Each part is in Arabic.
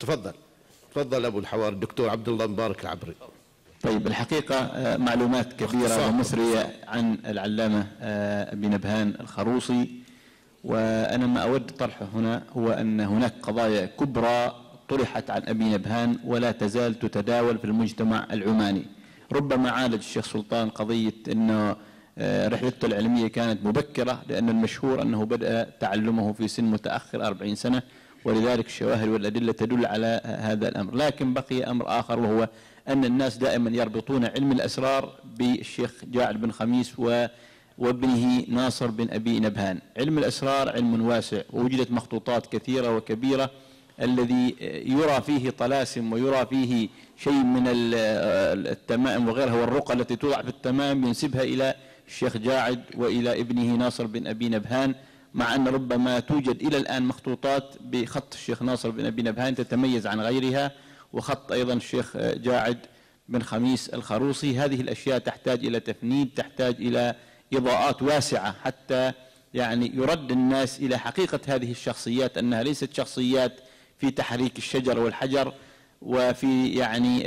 تفضل أبو الحوار الدكتور عبد الله مبارك العبري. طيب، الحقيقة معلومات كثيرة ومثرية عن العلامة أبي نبهان الخروصي، وأنا ما أود طرحه هنا هو أن هناك قضايا كبرى طرحت عن أبي نبهان ولا تزال تتداول في المجتمع العماني. ربما عالج الشيخ سلطان قضية أنه رحلته العلمية كانت مبكرة، لأن المشهور أنه بدأ تعلمه في سن متأخر 40 سنة، ولذلك الشواهد والأدلة تدل على هذا الأمر. لكن بقي أمر آخر، وهو أن الناس دائما يربطون علم الأسرار بالشيخ جاعد بن خميس وابنه ناصر بن أبي نبهان. علم الأسرار علم واسع، ووجدت مخطوطات كثيرة وكبيرة الذي يرى فيه طلاسم ويرى فيه شيء من التمائم وغيرها، والرقى التي توضع في التمائم ينسبها إلى الشيخ جاعد وإلى ابنه ناصر بن أبي نبهان، مع أن ربما توجد إلى الآن مخطوطات بخط الشيخ ناصر بن أبي نبهان تتميز عن غيرها، وخط أيضا الشيخ جاعد بن خميس الخروصي. هذه الأشياء تحتاج إلى تفنيد، تحتاج إلى إضاءات واسعة حتى يعني يرد الناس إلى حقيقة هذه الشخصيات، أنها ليست شخصيات في تحريك الشجر والحجر وفي يعني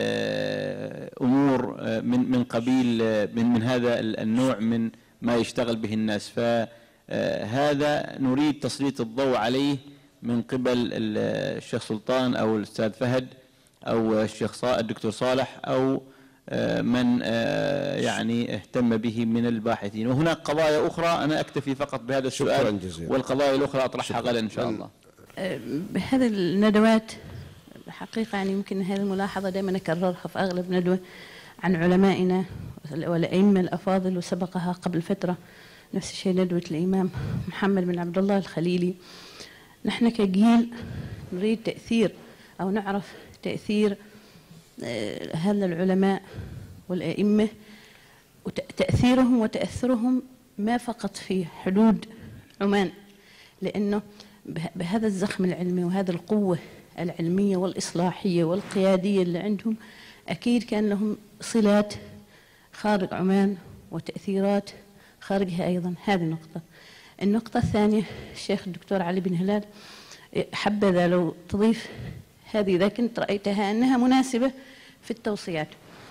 أمور من قبيل من هذا النوع من ما يشتغل به الناس. فهذا نريد تسليط الضوء عليه من قبل الشيخ سلطان أو الأستاذ فهد أو الشيخ الدكتور صالح أو من يعني اهتم به من الباحثين. وهناك قضايا أخرى، أنا أكتفي فقط بهذا السؤال، والقضايا الأخرى أطرحها غدا إن شاء الله. بهذه الندوات الحقيقة يعني يمكن هذه الملاحظة دائما أكررها في أغلب ندوة عن علمائنا والأئمة الأفاضل، وسبقها قبل فترة نفس الشيء ندوة الإمام محمد بن عبد الله الخليلي. نحن كجيل نريد تأثير أو نعرف تأثير هذا العلماء والأئمة، وتأثيرهم وتأثرهم ما فقط في حدود عمان، لأنه بهذا الزخم العلمي وهذا القوة العلمية والإصلاحية والقيادية اللي عندهم، أكيد كان لهم صلات خارج عمان وتأثيرات خارجها أيضا. هذه نقطة. النقطة الثانية، الشيخ الدكتور علي بن هلال حبذا لو تضيف هذه إذا كنت رأيتها أنها مناسبة في التوصيات.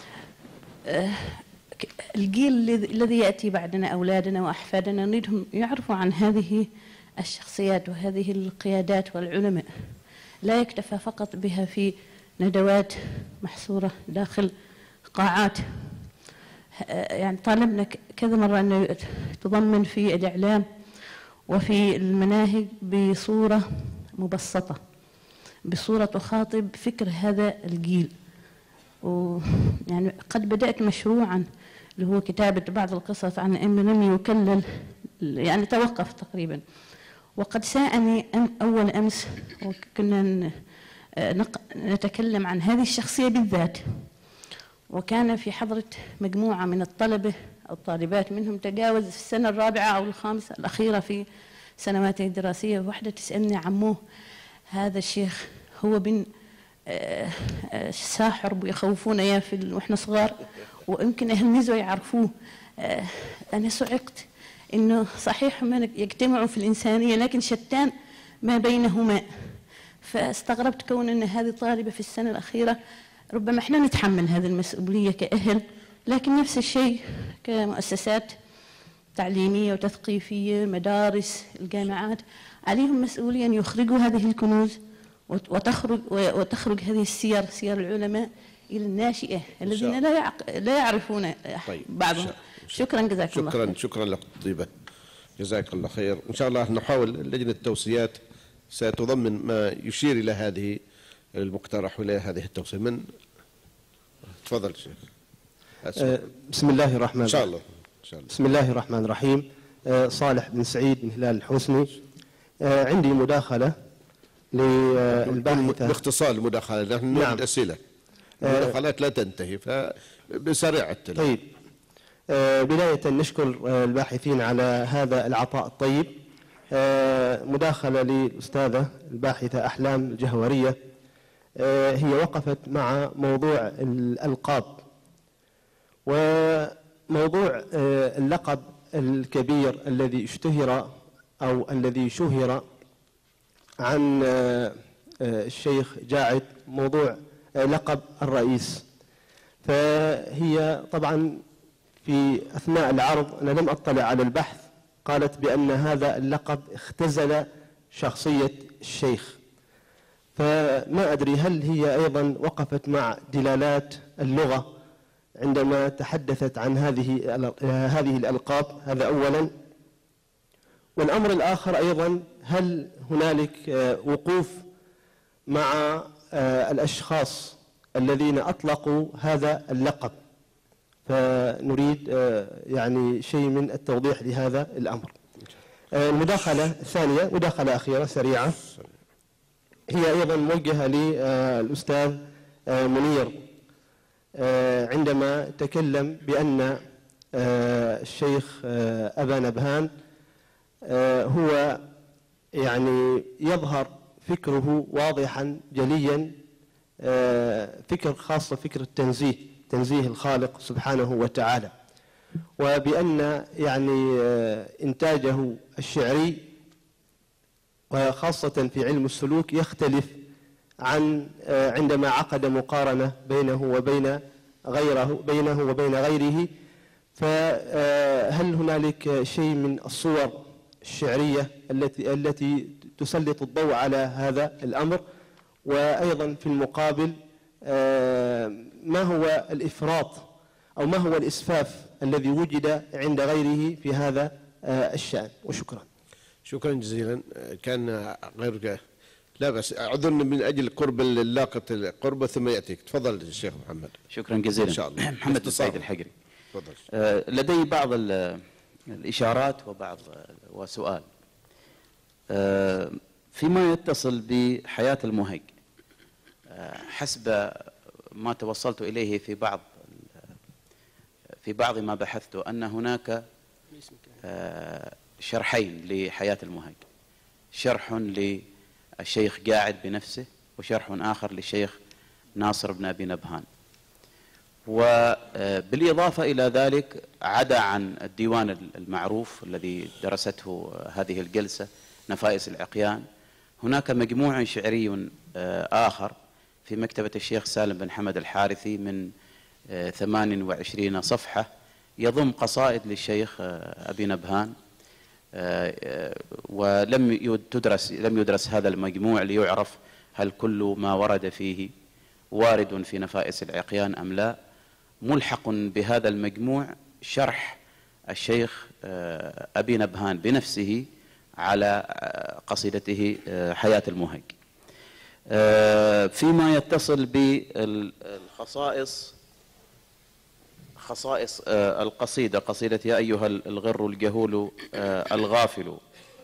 الجيل الذي يأتي بعدنا، أولادنا وأحفادنا، نريدهم يعرفوا عن هذه الشخصيات وهذه القيادات والعلماء، لا يكتفى فقط بها في ندوات محصورة داخل قاعات. يعني طالبنا كذا مرة أنه تضمن في الإعلام وفي المناهج بصورة مبسطة، بصورة تخاطب فكر هذا الجيل. ويعني قد بدأت مشروعا اللي هو كتابة بعض القصص عن لم يكلل، يعني توقف تقريبا. وقد ساءني أول أمس وكنا نتكلم عن هذه الشخصية بالذات، وكان في حضرة مجموعة من الطلبة أو الطالبات منهم تجاوز في السنة الرابعة أو الخامسة الأخيرة في سنواته الدراسية، واحدة تسألني عموه هذا الشيخ هو بن ساحر ويخوفونا إياه وإحنا صغار، ويمكن أهل ميزو يعرفوه. أنا صعقت إنه صحيح ما يجتمعوا في الإنسانية لكن شتان ما بينهما. فاستغربت كون أن هذه طالبة في السنة الأخيرة. ربما إحنا نتحمل هذه المسؤولية كأهل، لكن نفس الشيء كمؤسسات تعليمية وتثقيفية، مدارس، الجامعات، عليهم مسؤولية أن يخرجوا هذه الكنوز وتخرج هذه السير، سير العلماء، إلى الناشئة الذين لا يعرفون بعضهم. شكرا، جزاك الله خير. شكرا لك طيبة، جزاك الله خير. إن شاء الله نحاول لجنة التوصيات ستضمن ما يشير إلى هذه المقترح وإلى هذه التوصية. من تفضل شيخ. بسم الله الرحمن الرحيم. إن شاء الله. بسم الله الرحمن الرحيم. صالح بن سعيد بن هلال الحسني. عندي مداخلة للباحثة باختصار. المداخلة نحن نريد أسئلة، المداخلات لا تنتهي فبسريع التلف. طيب، بداية نشكر الباحثين على هذا العطاء الطيب. مداخلة للأستاذة الباحثة أحلام الجهورية. هي وقفت مع موضوع الألقاب، وموضوع اللقب الكبير الذي اشتهر أو الذي شهر عن الشيخ جاعد موضوع لقب الرئيس. فهي طبعا في أثناء العرض أنا لم أطلع على البحث، قالت بأن هذا اللقب اختزل شخصية الشيخ. فما أدري هل هي أيضا وقفت مع دلالات اللغة عندما تحدثت عن هذه الألقاب؟ هذا أولا. والأمر الآخر أيضا، هل هنالك وقوف مع الأشخاص الذين أطلقوا هذا اللقب؟ فنريد يعني شيء من التوضيح لهذا الأمر. المداخلة الثانية، مداخلة أخيرة سريعة، هي أيضا موجهة للأستاذ منير عندما تكلم بأن الشيخ أبا نبهان هو يعني يظهر فكره واضحا جليا، فكر خاصة فكر التنزيه، تنزيه الخالق سبحانه وتعالى، وبأن يعني إنتاجه الشعري وخاصة في علم السلوك يختلف عن عندما عقد مقارنة بينه وبين غيره. فهل هنالك شيء من الصور الشعرية التي تسلط الضوء على هذا الأمر؟ وأيضا في المقابل ما هو الإفراط أو ما هو الإسفاف الذي وجد عند غيره في هذا الشأن؟ وشكرا. شكرا جزيلا. كان غير لا بس أعذرني من أجل قرب اللاقط قربه ثم يأتيك. تفضل الشيخ محمد. شكرا جزيلا. إن شاء الله. محمد السيد الحقري. تفضل. لدي بعض الإشارات وسؤال فيما يتصل بحياة المهج. حسب ما توصلت إليه في بعض ما بحثت أن هناك شرحين لحياة المهج، شرح للشيخ قاعد بنفسه وشرح آخر للشيخ ناصر بن أبي نبهان. وبالإضافة إلى ذلك عدا عن الديوان المعروف الذي درسته هذه الجلسة نفائس العقيان، هناك مجموع شعري آخر في مكتبة الشيخ سالم بن حمد الحارثي من 28 صفحة يضم قصائد للشيخ أبي نبهان، ولم يدرس هذا المجموع ليعرف هل كل ما ورد فيه وارد في نفائس العقيان أم لا. ملحق بهذا المجموع شرح الشيخ أبي نبهان بنفسه على قصيدته حياة المهج. فيما يتصل بالخصائص، خصائص القصيدة، قصيدة يا أيها الغر الجهول الغافل،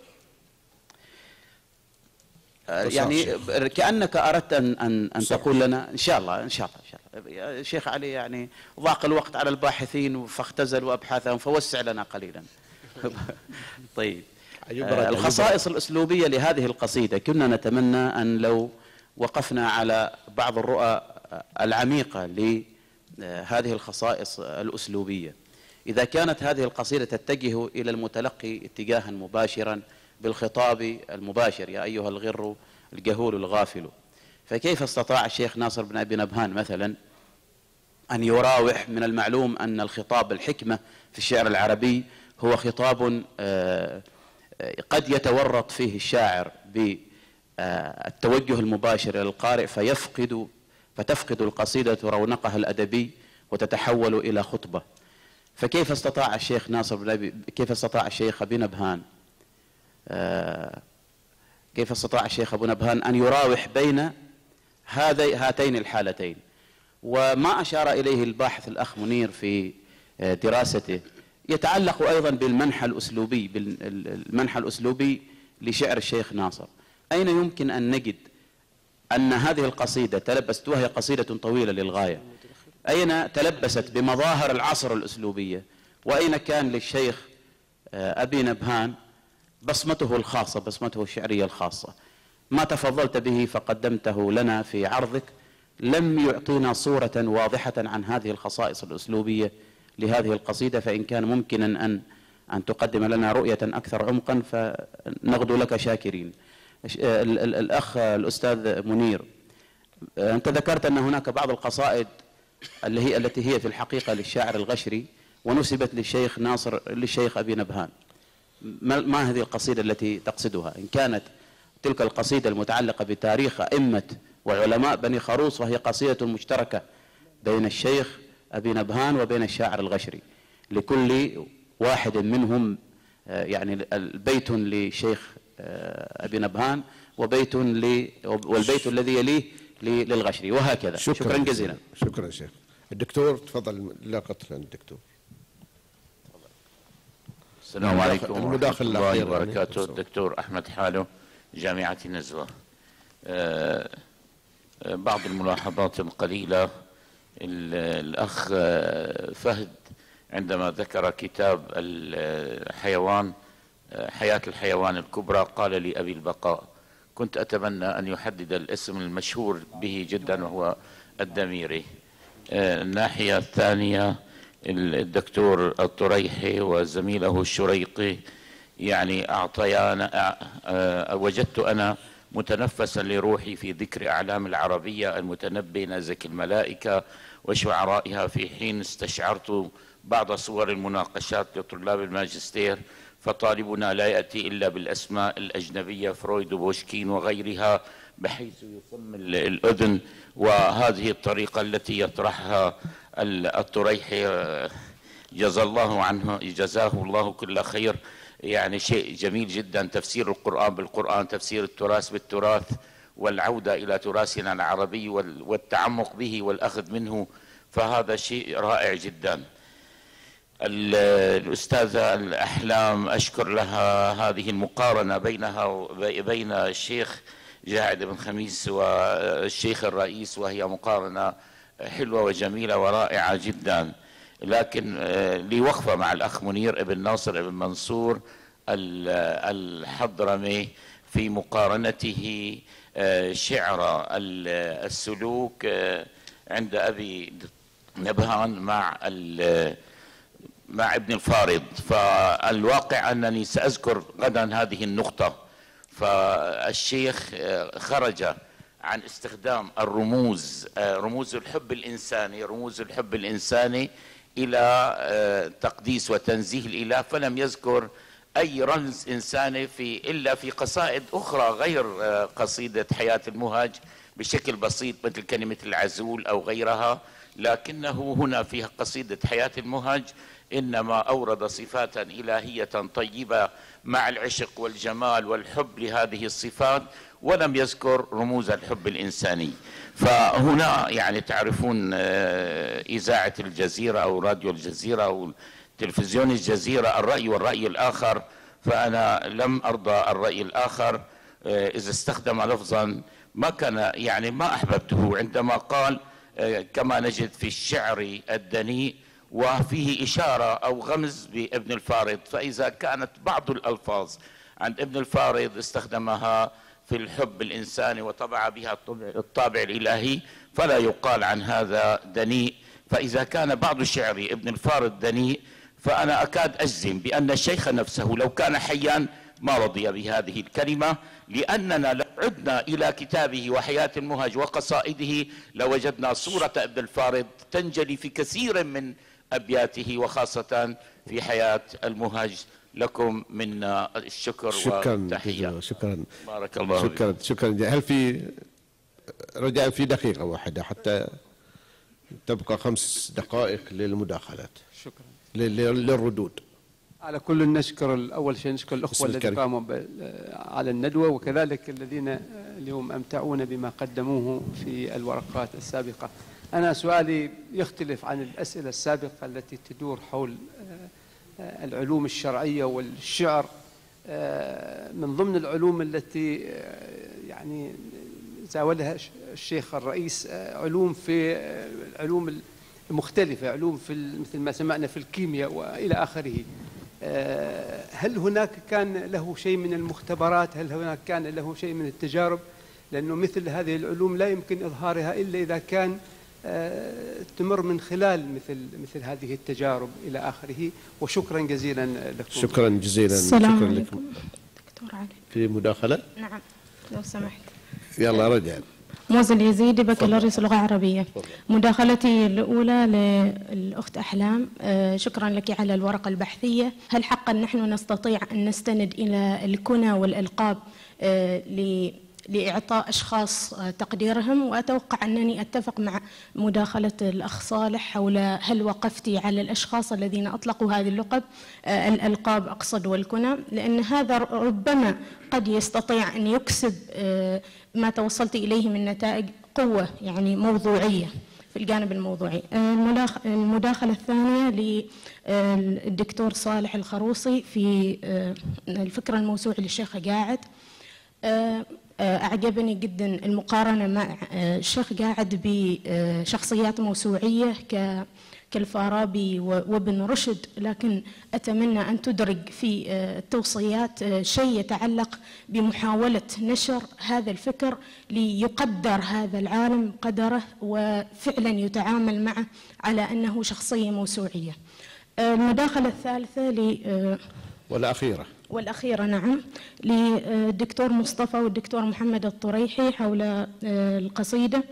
يعني كأنك أردت أن تقول لنا إن شاء الله يا شيخ علي، يعني ضاق الوقت على الباحثين فاختزلوا أبحاثهم، فوسع لنا قليلا. طيب، الخصائص الأسلوبية لهذه القصيدة كنا نتمنى أن لو وقفنا على بعض الرؤى العميقة لهذه الخصائص الأسلوبية. إذا كانت هذه القصيدة تتجه إلى المتلقي اتجاها مباشرا بالخطاب المباشر يا أيها الغر الجهول الغافل، فكيف استطاع الشيخ ناصر بن أبي نبهان مثلا أن يراوح؟ من المعلوم أن الخطاب الحكمة في الشعر العربي هو خطاب قد يتورط فيه الشاعر بالتوجه المباشر إلى القارئ فتفقد القصيدة رونقها الأدبي وتتحول إلى خطبة. فكيف استطاع الشيخ أبي نبهان كيف استطاع الشيخ أبو نبهان أن يراوح بين هاتين الحالتين؟ وما أشار إليه الباحث الأخ منير في دراسته يتعلق أيضا بالمنحى الأسلوبي لشعر الشيخ ناصر. أين يمكن أن نجد أن هذه القصيدة تلبست، وهي قصيدة طويلة للغاية، أين تلبست بمظاهر العصر الأسلوبية، وأين كان للشيخ أبي نبهان بصمته الخاصة، بصمته الشعرية الخاصة؟ ما تفضلت به فقدمته لنا في عرضك لم يعطينا صورة واضحة عن هذه الخصائص الأسلوبية لهذه القصيدة، فإن كان ممكنا أن تقدم لنا رؤية أكثر عمقا فنغدو لك شاكرين. الأخ الأستاذ منير، أنت ذكرت أن هناك بعض القصائد التي هي في الحقيقة للشاعر الغشري ونسبت للشيخ أبي نبهان. ما هذه القصيدة التي تقصدها؟ إن كانت تلك القصيدة المتعلقة بتاريخ أئمة وعلماء بني خروص، وهي قصيدة مشتركة بين الشيخ أبي نبهان وبين الشاعر الغشري، لكل واحد منهم يعني بيت للشيخ أبي نبهان والبيت الذي يليه للغشري، وهكذا. شكرا جزيلا. شكرا شيخ. الدكتور تفضل، لا قطر عن الدكتور. السلام عليكم ورحمة الله وبركاته. الدكتور أحمد حالو، جامعة النزوة. بعض الملاحظات القليلة. الأخ فهد عندما ذكر كتاب الحيوان، حياة الحيوان الكبرى، قال لي أبي البقاء. كنت أتمنى أن يحدد الاسم المشهور به جدا وهو الدميري. الناحية الثانية، الدكتور الطريحي وزميله الشريقي يعني أعطيانا، وجدت أنا متنفسا لروحي في ذكر أعلام العربية المتنبي نازك الملائكة وشعرائها، في حين استشعرت بعض صور المناقشات لطلاب الماجستير، فطالبنا لا يأتي إلا بالأسماء الأجنبية، فرويد وبوشكين وغيرها، بحيث يصم الأذن. وهذه الطريقة التي يطرحها الطريحي جزاه الله كل خير، يعني شيء جميل جدا. تفسير القرآن بالقرآن، تفسير التراث بالتراث، والعودة إلى تراثنا العربي والتعمق به والأخذ منه، فهذا شيء رائع جدا. الأستاذة الأحلام أشكر لها هذه المقارنة بينها وبين الشيخ جاعد بن خميس والشيخ الرئيس، وهي مقارنة حلوة وجميلة ورائعة جدا. لكن لي وقفة مع الأخ منير ابن ناصر ابن منصور الحضرمي في مقارنته شعر السلوك عند أبي نبهان مع ابن الفارض. فالواقع أنني سأذكر غدا هذه النقطة. فالشيخ خرج عن استخدام رموز الحب الإنساني إلى تقديس وتنزيه الإله، فلم يذكر أي رمز إنساني إلا في قصائد أخرى غير قصيدة حياة المهج بشكل بسيط، مثل كلمة العزول أو غيرها. لكنه هنا في قصيدة حياة المهج إنما أورد صفات إلهية طيبة مع العشق والجمال والحب لهذه الصفات، ولم يذكر رموز الحب الإنساني. فهنا يعني تعرفون إذاعة الجزيرة أو راديو الجزيرة أو تلفزيون الجزيرة، الرأي والرأي الآخر، فأنا لم أرضى الرأي الآخر إذا استخدم لفظا ما كان يعني ما أحببته، عندما قال كما نجد في الشعر الدنيء وفيه إشارة أو غمز بابن الفارض. فإذا كانت بعض الألفاظ عند ابن الفارض استخدمها في الحب الإنساني وطبع بها الطابع الإلهي، فلا يقال عن هذا دنيء. فإذا كان بعض شعر ابن الفارض دنيء، فأنا أكاد أجزم بأن الشيخ نفسه لو كان حيا ما رضي بهذه الكلمة، لأننا لو عدنا إلى كتابه وحياة المهج وقصائده لوجدنا صورة ابن الفارض تنجلي في كثير من أبياته، وخاصة في حياة المهج. لكم منا الشكر والتحية. شكرا. بارك الله فيكم. شكرا. هل في رجاء في دقيقة واحدة حتى تبقى 5 دقائق للمداخلات. شكرا. للردود. على كل نشكر أول شيء نشكر الأخوة الذين قاموا على الندوة، وكذلك الذين اليوم أمتعونا بما قدموه في الورقات السابقة. أنا سؤالي يختلف عن الأسئلة السابقة التي تدور حول العلوم الشرعية والشعر. من ضمن العلوم التي يعني زاولها الشيخ الرئيس علوم في العلوم المختلفة، علوم في مثل ما سمعنا في الكيمياء وإلى آخره. هل هناك كان له شيء من المختبرات؟ هل هناك كان له شيء من التجارب؟ لأنه مثل هذه العلوم لا يمكن إظهارها إلا إذا كان تمر من خلال مثل هذه التجارب إلى آخره. وشكرا جزيلا لكم. شكرا جزيلا. السلام شكرا عليكم. لكم. دكتور علي، في مداخلة؟ نعم. لو سمحت. يلا رجع. موزة اليزيدي، بكالوريوس لغة عربية. مداخلتي الأولى للأخت أحلام، شكرا لك على الورقة البحثية. هل حقا نحن نستطيع أن نستند إلى الكنى والألقاب لإعطاء أشخاص تقديرهم؟ وأتوقع أنني أتفق مع مداخلة الأخ صالح حول هل وقفتي على الأشخاص الذين أطلقوا هذه اللقب، الألقاب أقصد والكنى، لأن هذا ربما قد يستطيع أن يكسب ما توصلت إليه من نتائج قوة يعني موضوعية في الجانب الموضوعي. المداخلة الثانية للدكتور صالح الخروصي في الفكرة الموسوعة للشيخ قاعد. أعجبني جدا المقارنة مع الشيخ قاعد بشخصيات موسوعية كالفارابي وابن رشد، لكن أتمنى أن تدرج في التوصيات شيء يتعلق بمحاولة نشر هذا الفكر ليقدر هذا العالم قدره وفعلا يتعامل معه على أنه شخصية موسوعية. المداخلة الثالثة والأخيرة نعم للدكتور مصطفى والدكتور محمد الطريحي حول القصيدة.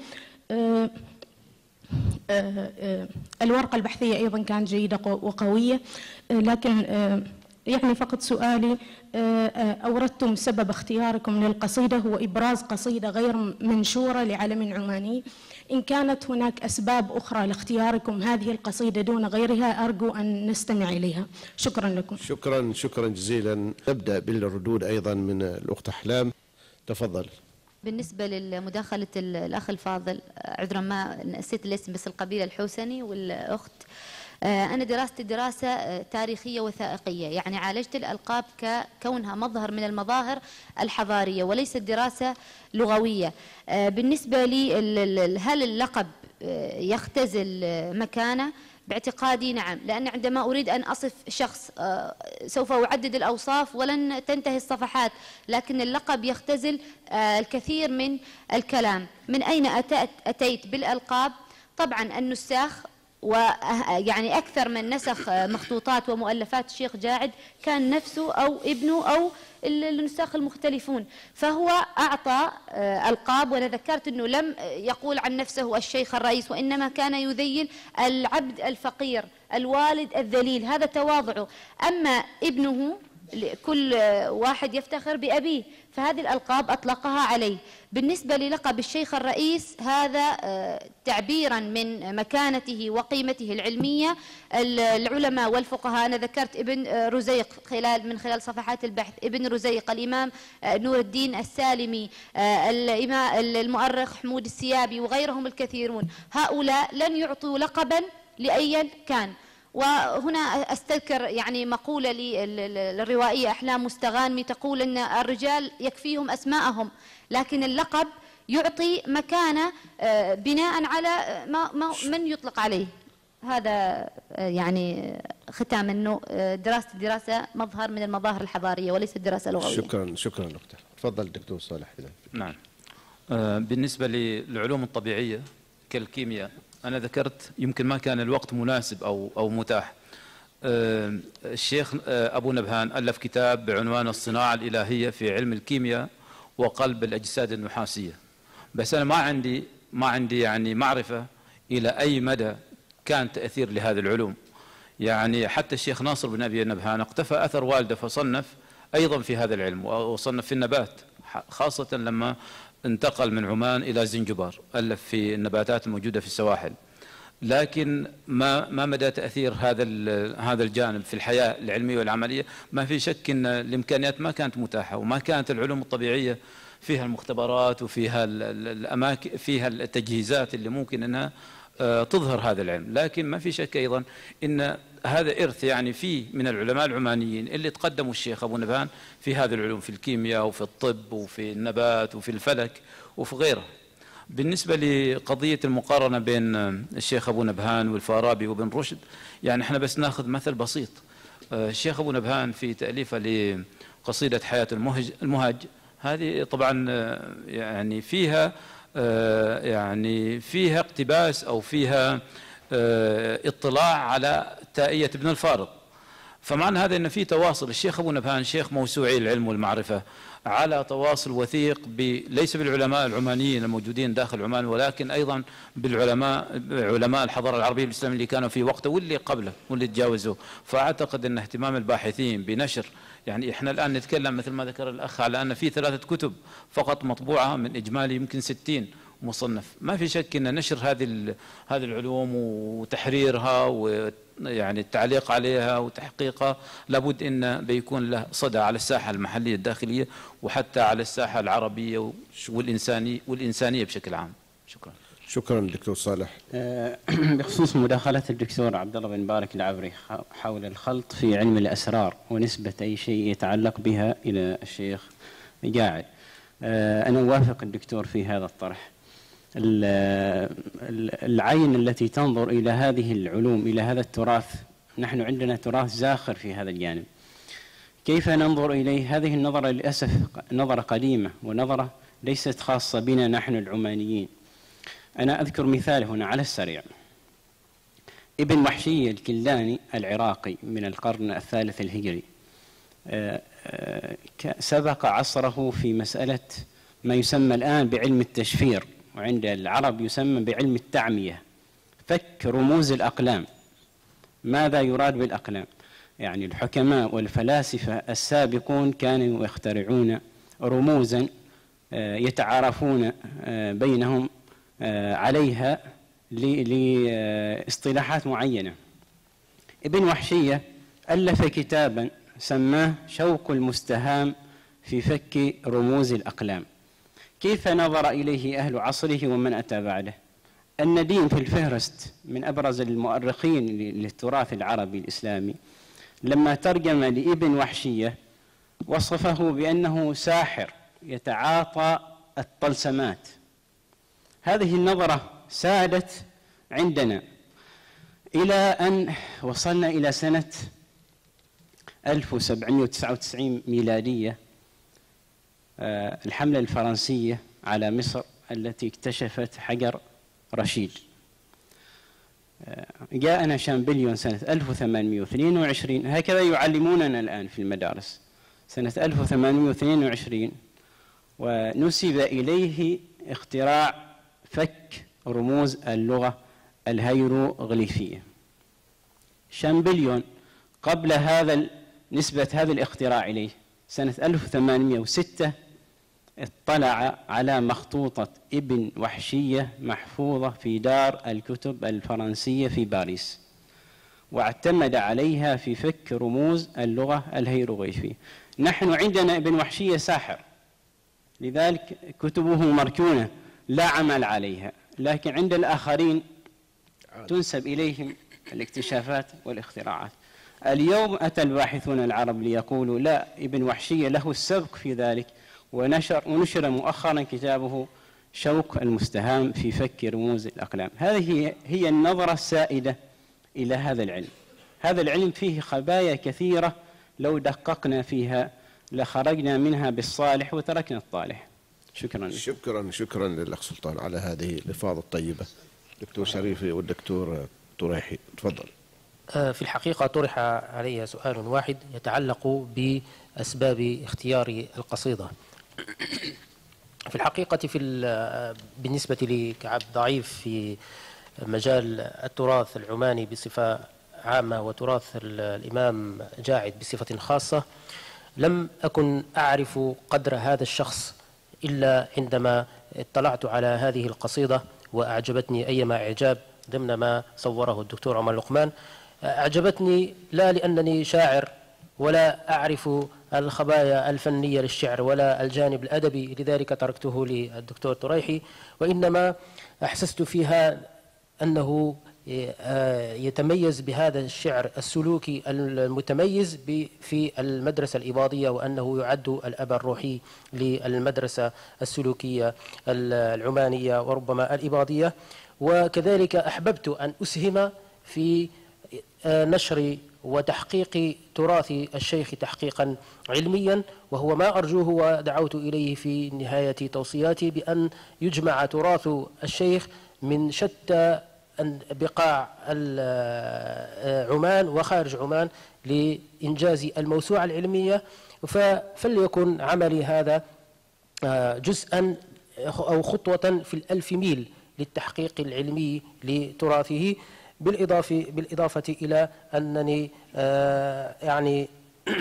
الورقة البحثية أيضا كانت جيدة وقوية، لكن يعني فقط سؤالي، أوردتم سبب اختياركم للقصيدة هو إبراز قصيدة غير منشورة لعلم عماني. إن كانت هناك أسباب أخرى لاختياركم هذه القصيدة دون غيرها أرجو أن نستمع إليها. شكرا لكم. شكرا جزيلا. نبدأ بالردود أيضا من الأخت أحلام، تفضل. بالنسبة للمداخلة الأخ الفاضل، عذرا ما نسيت الاسم بس القبيلة الحوسني والأخت، أنا دراستي دراسة تاريخية وثائقية، يعني عالجت الألقاب ككونها مظهر من المظاهر الحضارية وليست دراسة لغوية. بالنسبة لي هل اللقب يختزل مكانه؟ باعتقادي نعم، لأن عندما أريد أن أصف شخص سوف أعدد الأوصاف ولن تنتهي الصفحات، لكن اللقب يختزل الكثير من الكلام. من أين أتيت بالألقاب؟ طبعا النساخ، ويعني أكثر من نسخ مخطوطات ومؤلفات الشيخ قاعد كان نفسه أو ابنه أو النساخ المختلفون، فهو أعطى ألقاب. وأنا ذكرت أنه لم يقول عن نفسه الشيخ الرئيس، وإنما كان يذيل العبد الفقير الوالد الذليل، هذا تواضعه. أما ابنه كل واحد يفتخر بأبيه، فهذه الألقاب أطلقها عليه. بالنسبة للقب الشيخ الرئيس، هذا تعبيرا من مكانته وقيمته العلمية. العلماء والفقهاء، أنا ذكرت ابن رزيق من خلال صفحات البحث، ابن رزيق، الإمام نور الدين السالمي، المؤرخ حمود السيابي وغيرهم الكثيرون، هؤلاء لن يعطوا لقبا لأيا كان. وهنا أستذكر يعني مقولة للروائية أحلام مستغانمي تقول أن الرجال يكفيهم أسماءهم، لكن اللقب يعطي مكانة بناء على من يطلق عليه. هذا يعني ختام أنه دراسة مظهر من المظاهر الحضارية وليست دراسة لغوية. شكرا دكتور. تفضل الدكتور صالح. نعم، بالنسبة للعلوم الطبيعية كالكيمياء، أنا ذكرت يمكن ما كان الوقت مناسب أو متاح. الشيخ أبو نبهان ألف كتاب بعنوان الصناعة الإلهية في علم الكيمياء وقلب الأجساد النحاسية، بس أنا ما عندي يعني معرفة إلى أي مدى كان تأثير لهذه العلوم. يعني حتى الشيخ ناصر بن أبي نبهان اقتفى أثر والده فصنف أيضا في هذا العلم، وصنف في النبات، خاصة لما انتقل من عمان إلى زنجبار، ألف في النباتات الموجودة في السواحل. لكن ما مدى تأثير هذا الجانب في الحياة العلمية والعملية؟ ما في شك أن الإمكانيات ما كانت متاحة، وما كانت العلوم الطبيعية فيها المختبرات وفيها الأماكن، فيها التجهيزات اللي ممكن أنها تظهر هذا العلم. لكن ما في شك أيضا أن هذا إرث يعني فيه من العلماء العمانيين اللي تقدموا الشيخ أبو نبهان في هذه العلوم، في الكيمياء وفي الطب وفي النبات وفي الفلك وفي غيره. بالنسبة لقضية المقارنة بين الشيخ أبو نبهان والفارابي وابن رشد، يعني احنا بس ناخذ مثل بسيط. الشيخ أبو نبهان في تأليفه لقصيدة حياة المهج، هذه طبعا يعني فيها اقتباس أو فيها اطلاع على تائية ابن الفارض. فمعنى هذا أن في تواصل. الشيخ أبو نبهان شيخ موسوعي العلم والمعرفة، على تواصل وثيق ليس بالعلماء العمانيين الموجودين داخل عمان، ولكن أيضا علماء الحضارة العربية الإسلامية اللي كانوا في وقته واللي قبله واللي تجاوزوه. فأعتقد أن اهتمام الباحثين بنشر، يعني إحنا الآن نتكلم مثل ما ذكر الأخ على أن في 3 كتب فقط مطبوعة من إجمالي يمكن 60 مصنف. ما في شك أن نشر هذه العلوم وتحريرها ويعني التعليق عليها وتحقيقها لابد أن بيكون له صدى على الساحة المحلية الداخلية وحتى على الساحة العربية والإنسانية بشكل عام. شكرا. شكرا دكتور صالح. بخصوص مداخلة الدكتور عبد الله بن بارك العبري حول الخلط في علم الأسرار ونسبة أي شيء يتعلق بها إلى الشيخ قاعد، أنا أوافق الدكتور في هذا الطرح. العين التي تنظر إلى هذه العلوم، إلى هذا التراث، نحن عندنا تراث زاخر في هذا الجانب، كيف ننظر إليه؟ هذه النظرة للأسف نظرة قديمة ونظرة ليست خاصة بنا نحن العمانيين. أنا أذكر مثال هنا على السريع. ابن وحشية الكلاني العراقي من القرن الثالث الهجري سبق عصره في مسألة ما يسمى الآن بعلم التشفير، وعند العرب يسمى بعلم التعمية، فك رموز الأقلام. ماذا يراد بالأقلام؟ يعني الحكماء والفلاسفة السابقون كانوا يخترعون رموزا يتعارفون بينهم عليها لاصطلاحات معينة. ابن وحشية ألف كتابا سماه شوق المستهام في فك رموز الأقلام. كيف نظر إليه أهل عصره ومن أتى بعده؟ النديم في الفهرست من أبرز المؤرخين للتراث العربي الإسلامي لما ترجم لابن وحشية وصفه بأنه ساحر يتعاطى الطلسمات. هذه النظرة سادت عندنا إلى أن وصلنا إلى سنة 1799 ميلادية، الحملة الفرنسية على مصر التي اكتشفت حجر رشيد. جاءنا شامبليون سنة 1822، هكذا يعلموننا الآن في المدارس، سنة 1822، ونسب إليه اختراع فك رموز اللغة الهيروغليفية. شامبليون قبل هذا نسبة هذا الاختراع إليه سنة 1806 اطلع على مخطوطة ابن وحشية محفوظة في دار الكتب الفرنسية في باريس، واعتمد عليها في فك رموز اللغة الهيروغليفية. نحن عندنا ابن وحشية ساحر، لذلك كتبه مركونة لا عمل عليها، لكن عند الآخرين تنسب إليهم الاكتشافات والاختراعات. اليوم أتى الباحثون العرب ليقولوا لا، ابن وحشية له السبق في ذلك، ونشر مؤخرا كتابه شوق المستهام في فك رموز الأقلام. هذه هي النظرة السائدة إلى هذا العلم. هذا العلم فيه خبايا كثيرة لو دققنا فيها لخرجنا منها بالصالح وتركنا الطالح. شكرا. شكرا للأخ سلطان على هذه الإفاضة الطيبة. دكتور شريفي والدكتور طريحي تفضل. في الحقيقة طرح علي سؤال واحد يتعلق بأسباب اختيار القصيدة. في الحقيقة بالنسبة لي كعبد ضعيف في مجال التراث العماني بصفة عامة وتراث الإمام جاعد بصفة خاصة، لم أكن أعرف قدر هذا الشخص إلا عندما اطلعت على هذه القصيدة وأعجبتني أيما إعجاب ضمن ما صوره الدكتور عمر لقمان. أعجبتني لا لأنني شاعر ولا أعرف الخبايا الفنية للشعر ولا الجانب الأدبي، لذلك تركته للدكتور طريحي، وإنما أحسست فيها أنه يتميز بهذا الشعر السلوكي المتميز في المدرسة الإباضية، وأنه يعد الأب الروحي للمدرسة السلوكية العمانية وربما الإباضية. وكذلك أحببت أن أسهم في نشر وتحقيق تراث الشيخ تحقيقا علميا، وهو ما أرجوه ودعوت إليه في نهاية توصياتي، بأن يجمع تراث الشيخ من شتى بقاع عمان وخارج عمان لإنجاز الموسوعة العلمية، فليكن عملي هذا جزءا أو خطوة في ال1000 ميل للتحقيق العلمي لتراثه، بالإضافة إلى أنني يعني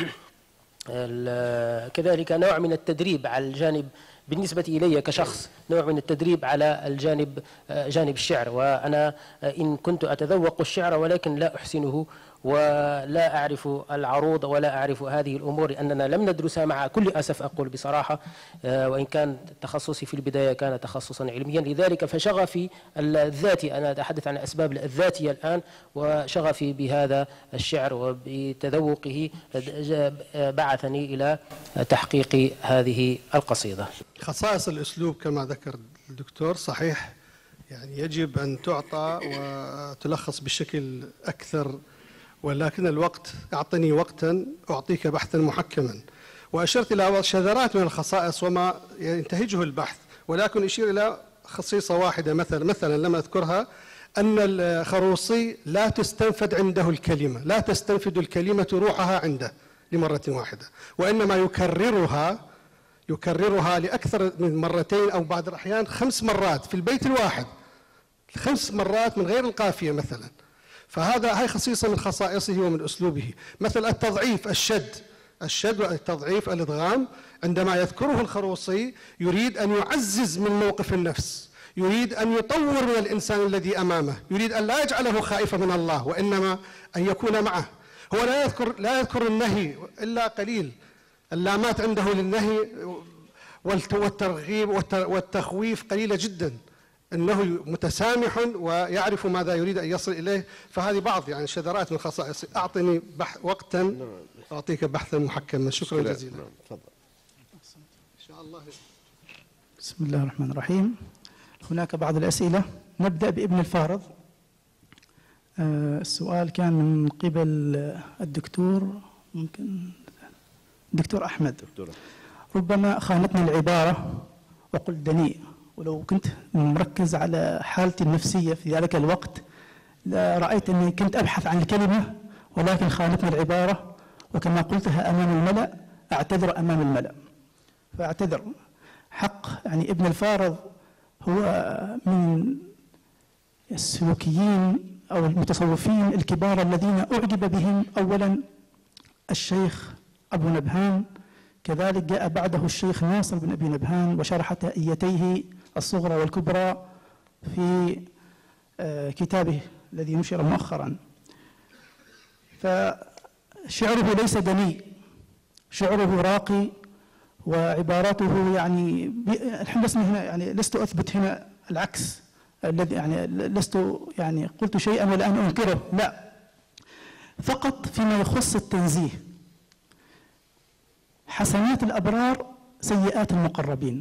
كذلك نوع من التدريب على الجانب، بالنسبة إلي كشخص نوع من التدريب على الجانب جانب الشعر. وأنا إن كنت أتذوق الشعر ولكن لا أحسنه ولا أعرف العروض ولا أعرف هذه الأمور، لأننا لم ندرسها مع كل أسف أقول بصراحة، وإن كان تخصصي في البداية كان تخصصا علميا. لذلك فشغفي الذاتي، أنا أتحدث عن أسباب الذاتية الآن، وشغفي بهذا الشعر وبتذوقه بعثني إلى تحقيق هذه القصيدة. خصائص الأسلوب كما ذكر الدكتور صحيح، يعني يجب أن تعطى وتلخص بشكل أكثر، ولكن الوقت أعطني وقتا أعطيك بحثا محكما. وأشرت إلى شذرات من الخصائص وما ينتهجه البحث، ولكن أشير إلى خصيصة واحدة مثلا لم أذكرها، أن الخروصي لا تستنفد عنده الكلمة، لا تستنفد الكلمة روحها عنده لمرة واحدة، وإنما يكررها لأكثر من مرتين أو بعض الأحيان 5 مرات في البيت الواحد، 5 مرات من غير القافية مثلا. هاي خصيصة من خصائصه ومن أسلوبه. مثل التضعيف، الشد والتضعيف، الإدغام، عندما يذكره الخروصي يريد أن يعزز من موقف النفس، يريد أن يطور من الإنسان الذي أمامه، يريد أن لا يجعله خائفا من الله وإنما أن يكون معه. هو لا يذكر النهي إلا قليل، اللامات عنده للنهي والترغيب والتخويف قليلة جدا، أنه متسامح ويعرف ماذا يريد أن يصل إليه. فهذه بعض يعني شذرات من خصائص. أعطني وقتا أعطيك بحثا محكما. شكرا جزيلا. تفضل. إن شاء الله. بسم الله الرحمن الرحيم. هناك بعض الأسئلة، نبدأ بابن الفارض. السؤال كان من قبل الدكتور، ممكن الدكتور أحمد. ربما خانتني العبارة وقلت دنيء، ولو كنت مركز على حالتي النفسية في ذلك الوقت رأيت أني كنت أبحث عن الكلمة، ولكن خانتني العبارة، وكما قلتها أمام الملأ أعتذر أمام الملأ، فأعتذر حق. يعني ابن الفارض هو من السلوكيين أو المتصوفين الكبار الذين أعجب بهم أولا الشيخ أبو نبهان، كذلك جاء بعده الشيخ ناصر بن أبي نبهان وشرح تائيتيه الصغرى والكبرى في كتابه الذي نشر مؤخرا. فشعره ليس دنيء، شعره راقي، وعباراته يعني الحين هنا يعني لست أثبت هنا العكس، الذي يعني لست يعني قلت شيئا والآن أنكره، لا، فقط فيما يخص التنزيه. حسنات الأبرار سيئات المقربين.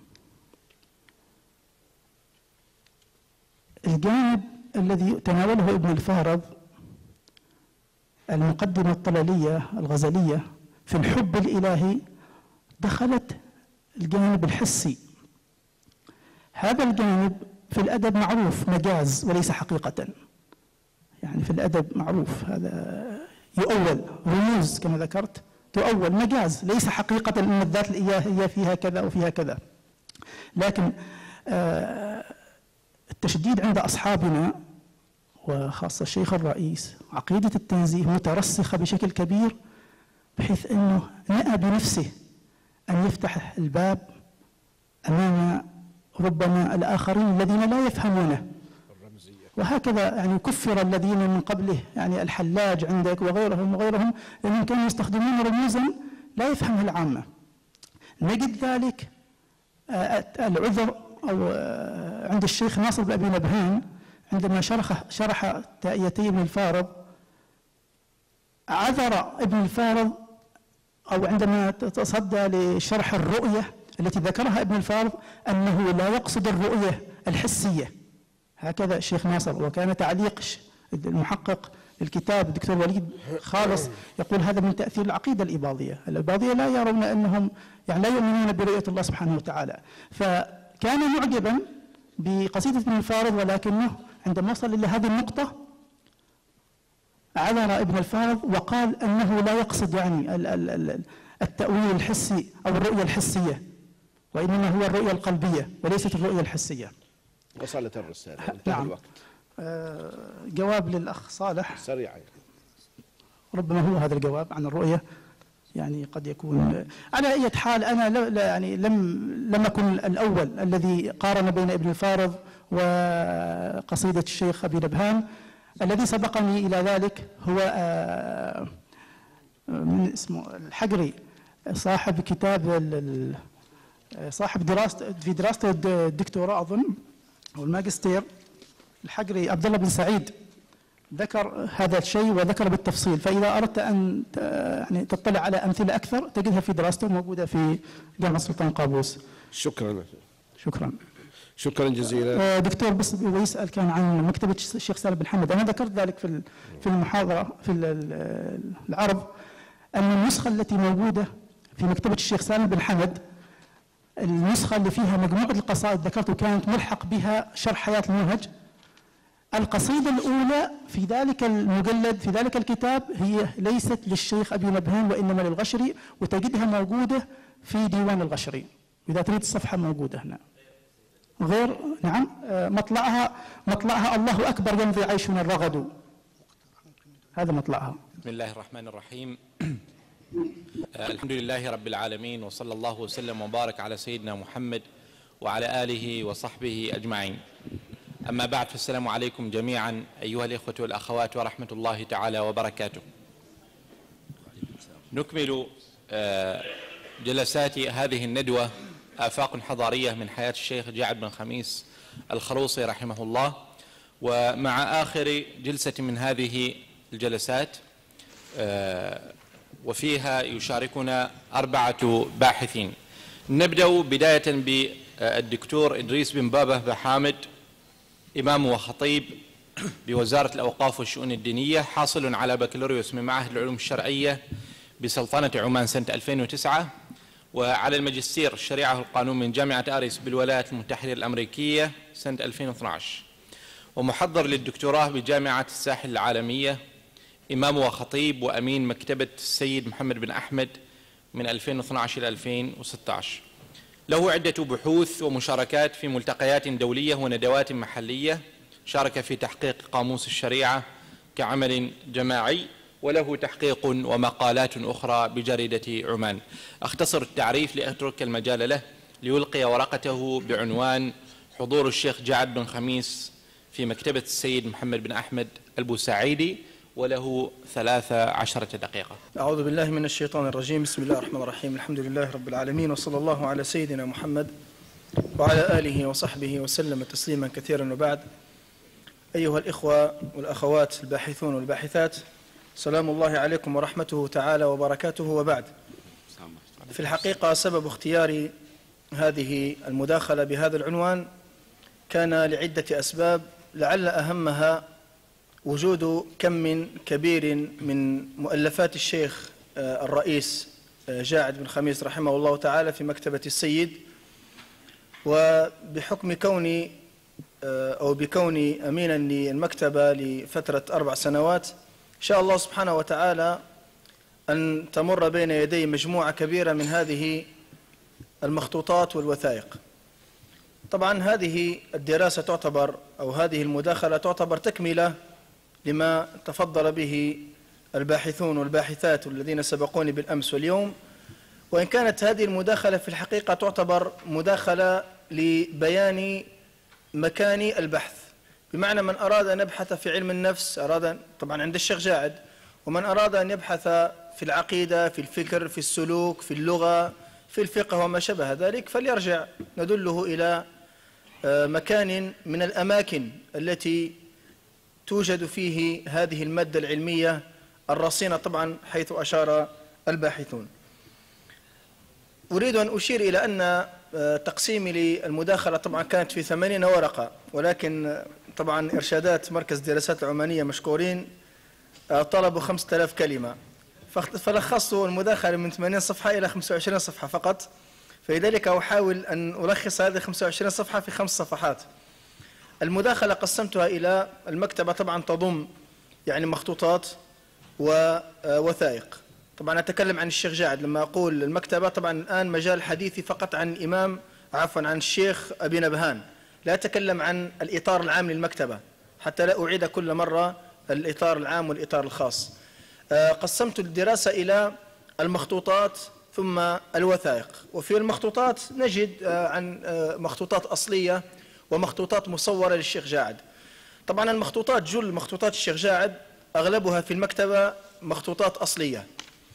الجانب الذي تناوله ابن الفارض المقدمة الطلالية الغزلية في الحب الإلهي دخلت الجانب الحسي. هذا الجانب في الأدب معروف مجاز وليس حقيقة، يعني في الأدب معروف هذا يؤول، رموز كما ذكرت تؤول، مجاز ليس حقيقة أن الذات الإلهية فيها كذا وفيها كذا. لكن التشديد عند أصحابنا وخاصة الشيخ الرئيس عقيدة التنزيه مترسخة بشكل كبير، بحيث أنه نأى بنفسه أن يفتح الباب أمام ربما الآخرين الذين لا يفهمونه. وهكذا يعني كفر الذين من قبله، يعني الحلاج عندك وغيرهم لأنهم كانوا يستخدمون رموزا لا يفهمها العامة. نجد ذلك العذر أو عند الشيخ ناصر بن أبي نبهان عندما شرح تائيتي ابن الفارض، عذر ابن الفارض، أو عندما تصدى لشرح الرؤية التي ذكرها ابن الفارض أنه لا يقصد الرؤية الحسية، هكذا الشيخ ناصر. وكان تعليق المحقق للكتاب الدكتور وليد خالص يقول هذا من تأثير العقيدة الإباضية. الإباضية لا يرون أنهم يعني لا يؤمنون برؤية الله سبحانه وتعالى. فكان معجبا بقصيدة ابن الفارض، ولكنه عندما وصل إلى هذه النقطة عذر ابن الفارض وقال أنه لا يقصد يعني التأويل الحسي أو الرؤية الحسية، وإنما هو الرؤية القلبية وليست الرؤية الحسية. وصلت الرسالة. نعم. جواب للأخ صالح سريع، ربما هو هذا الجواب عن الرؤية، يعني قد يكون على أي حال. أنا يعني لم أكن الأول الذي قارن بين ابن الفارض وقصيدة الشيخ أبي نبهان. الذي سبقني إلى ذلك هو من اسمه الحجري، صاحب كتاب صاحب دراسته الدكتوراه أظن أو الماجستير، الحجري عبد الله بن سعيد ذكر هذا الشيء وذكر بالتفصيل. فإذا أردت أن يعني تطلع على أمثلة أكثر تجدها في دراسته موجودة في جامعة السلطان قابوس. شكرا. شكرا. شكرا جزيلا. دكتور بس ويسأل كان عن مكتبة الشيخ سالم بن حمد. أنا ذكرت ذلك في المحاضرة في العرض، أن النسخة التي موجودة في مكتبة الشيخ سالم بن حمد، النسخة اللي فيها مجموعة القصائد ذكرته كانت ملحق بها شرح حياة المنهج. القصيدة الأولى في ذلك المجلد في ذلك الكتاب هي ليست للشيخ أبي نبهان وإنما للغشري، وتجدها موجودة في ديوان الغشري، إذا تريد الصفحة موجودة هنا. غير نعم مطلعها الله أكبر يمضي عيشنا الرغد، هذا مطلعها. بسم الله الرحمن الرحيم. الحمد لله رب العالمين، وصلى الله وسلم وبارك على سيدنا محمد وعلى آله وصحبه أجمعين. أما بعد، فالسلام عليكم جميعا أيها الإخوة والأخوات ورحمة الله تعالى وبركاته. نكمل جلسات هذه الندوة آفاق حضارية من حياة الشيخ جعد بن خميس الخروصي رحمه الله، ومع آخر جلسة من هذه الجلسات وفيها يشاركنا 4 باحثين. نبدأ بداية بالدكتور إدريس بن بابه بحامد، إمام وخطيب بوزارة الأوقاف والشؤون الدينية، حاصل على بكالوريوس من معهد العلوم الشرعية بسلطنة عمان سنة 2009، وعلى الماجستير الشريعة والقانون من جامعة آريس بالولايات المتحدة الأمريكية سنة 2012، ومحضر للدكتوراه بجامعة الساحل العالمية، إمام وخطيب وأمين مكتبة السيد محمد بن أحمد من 2012 إلى 2016. له عدة بحوث ومشاركات في ملتقيات دولية وندوات محلية، شارك في تحقيق قاموس الشريعة كعمل جماعي، وله تحقيق ومقالات أخرى بجريدة عمان. أختصر التعريف لأترك المجال له ليلقي ورقته بعنوان حضور الشيخ جعد بن خميس في مكتبة السيد محمد بن أحمد البوسعيدي، وله 13 دقيقة. أعوذ بالله من الشيطان الرجيم. بسم الله الرحمن الرحيم. الحمد لله رب العالمين، وصلى الله على سيدنا محمد وعلى آله وصحبه وسلم تسليما كثيرا. وبعد، أيها الإخوة والأخوات الباحثون والباحثات، سلام الله عليكم ورحمته تعالى وبركاته. وبعد، في الحقيقة سبب اختياري هذه المداخلة بهذا العنوان كان لعدة أسباب، لعل أهمها وجود كم كبير من مؤلفات الشيخ الرئيس جاعد بن خميس رحمه الله تعالى في مكتبة السيد، وبحكم كوني أو بكوني أمينا للمكتبة لفترة 4 سنوات، شاء الله سبحانه وتعالى أن تمر بين يدي مجموعة كبيرة من هذه المخطوطات والوثائق. طبعا هذه الدراسة تعتبر، أو هذه المداخلة تعتبر تكملة لما تفضل به الباحثون والباحثات الذين سبقوني بالأمس واليوم، وإن كانت هذه المداخلة في الحقيقة تعتبر مداخلة لبيان مكان البحث، بمعنى من أراد أن يبحث في علم النفس، أراد طبعا عند الشيخ جاعد، ومن أراد أن يبحث في العقيدة، في الفكر، في السلوك، في اللغة، في الفقه وما شابه ذلك، فليرجع ندله إلى مكان من الأماكن التي توجد فيه هذه المادة العلمية الرصينة، طبعا حيث أشار الباحثون. أريد أن أشير إلى أن تقسيمي للمداخلة طبعا كانت في 80 ورقة، ولكن طبعا إرشادات مركز الدراسات العمانية مشكورين طلبوا 5000 كلمة، فلخصوا المداخلة من 80 صفحة إلى 25 صفحة فقط، فلذلك أحاول أن ألخص هذه 25 صفحة في 5 صفحات. المداخلة قسمتها إلى المكتبة، طبعا تضم يعني مخطوطات ووثائق. طبعا أتكلم عن الشيخ جاعد لما أقول المكتبة، طبعا الآن مجال حديثي فقط عن الإمام عن الشيخ أبي نبهان، لا أتكلم عن الإطار العام للمكتبة حتى لا أعيد كل مرة الإطار العام والإطار الخاص. قسمت الدراسة إلى المخطوطات ثم الوثائق. وفي المخطوطات نجد عن مخطوطات أصلية ومخطوطات مصورة للشيخ جاعد. طبعا المخطوطات، جل مخطوطات الشيخ جاعد أغلبها في المكتبة مخطوطات أصلية.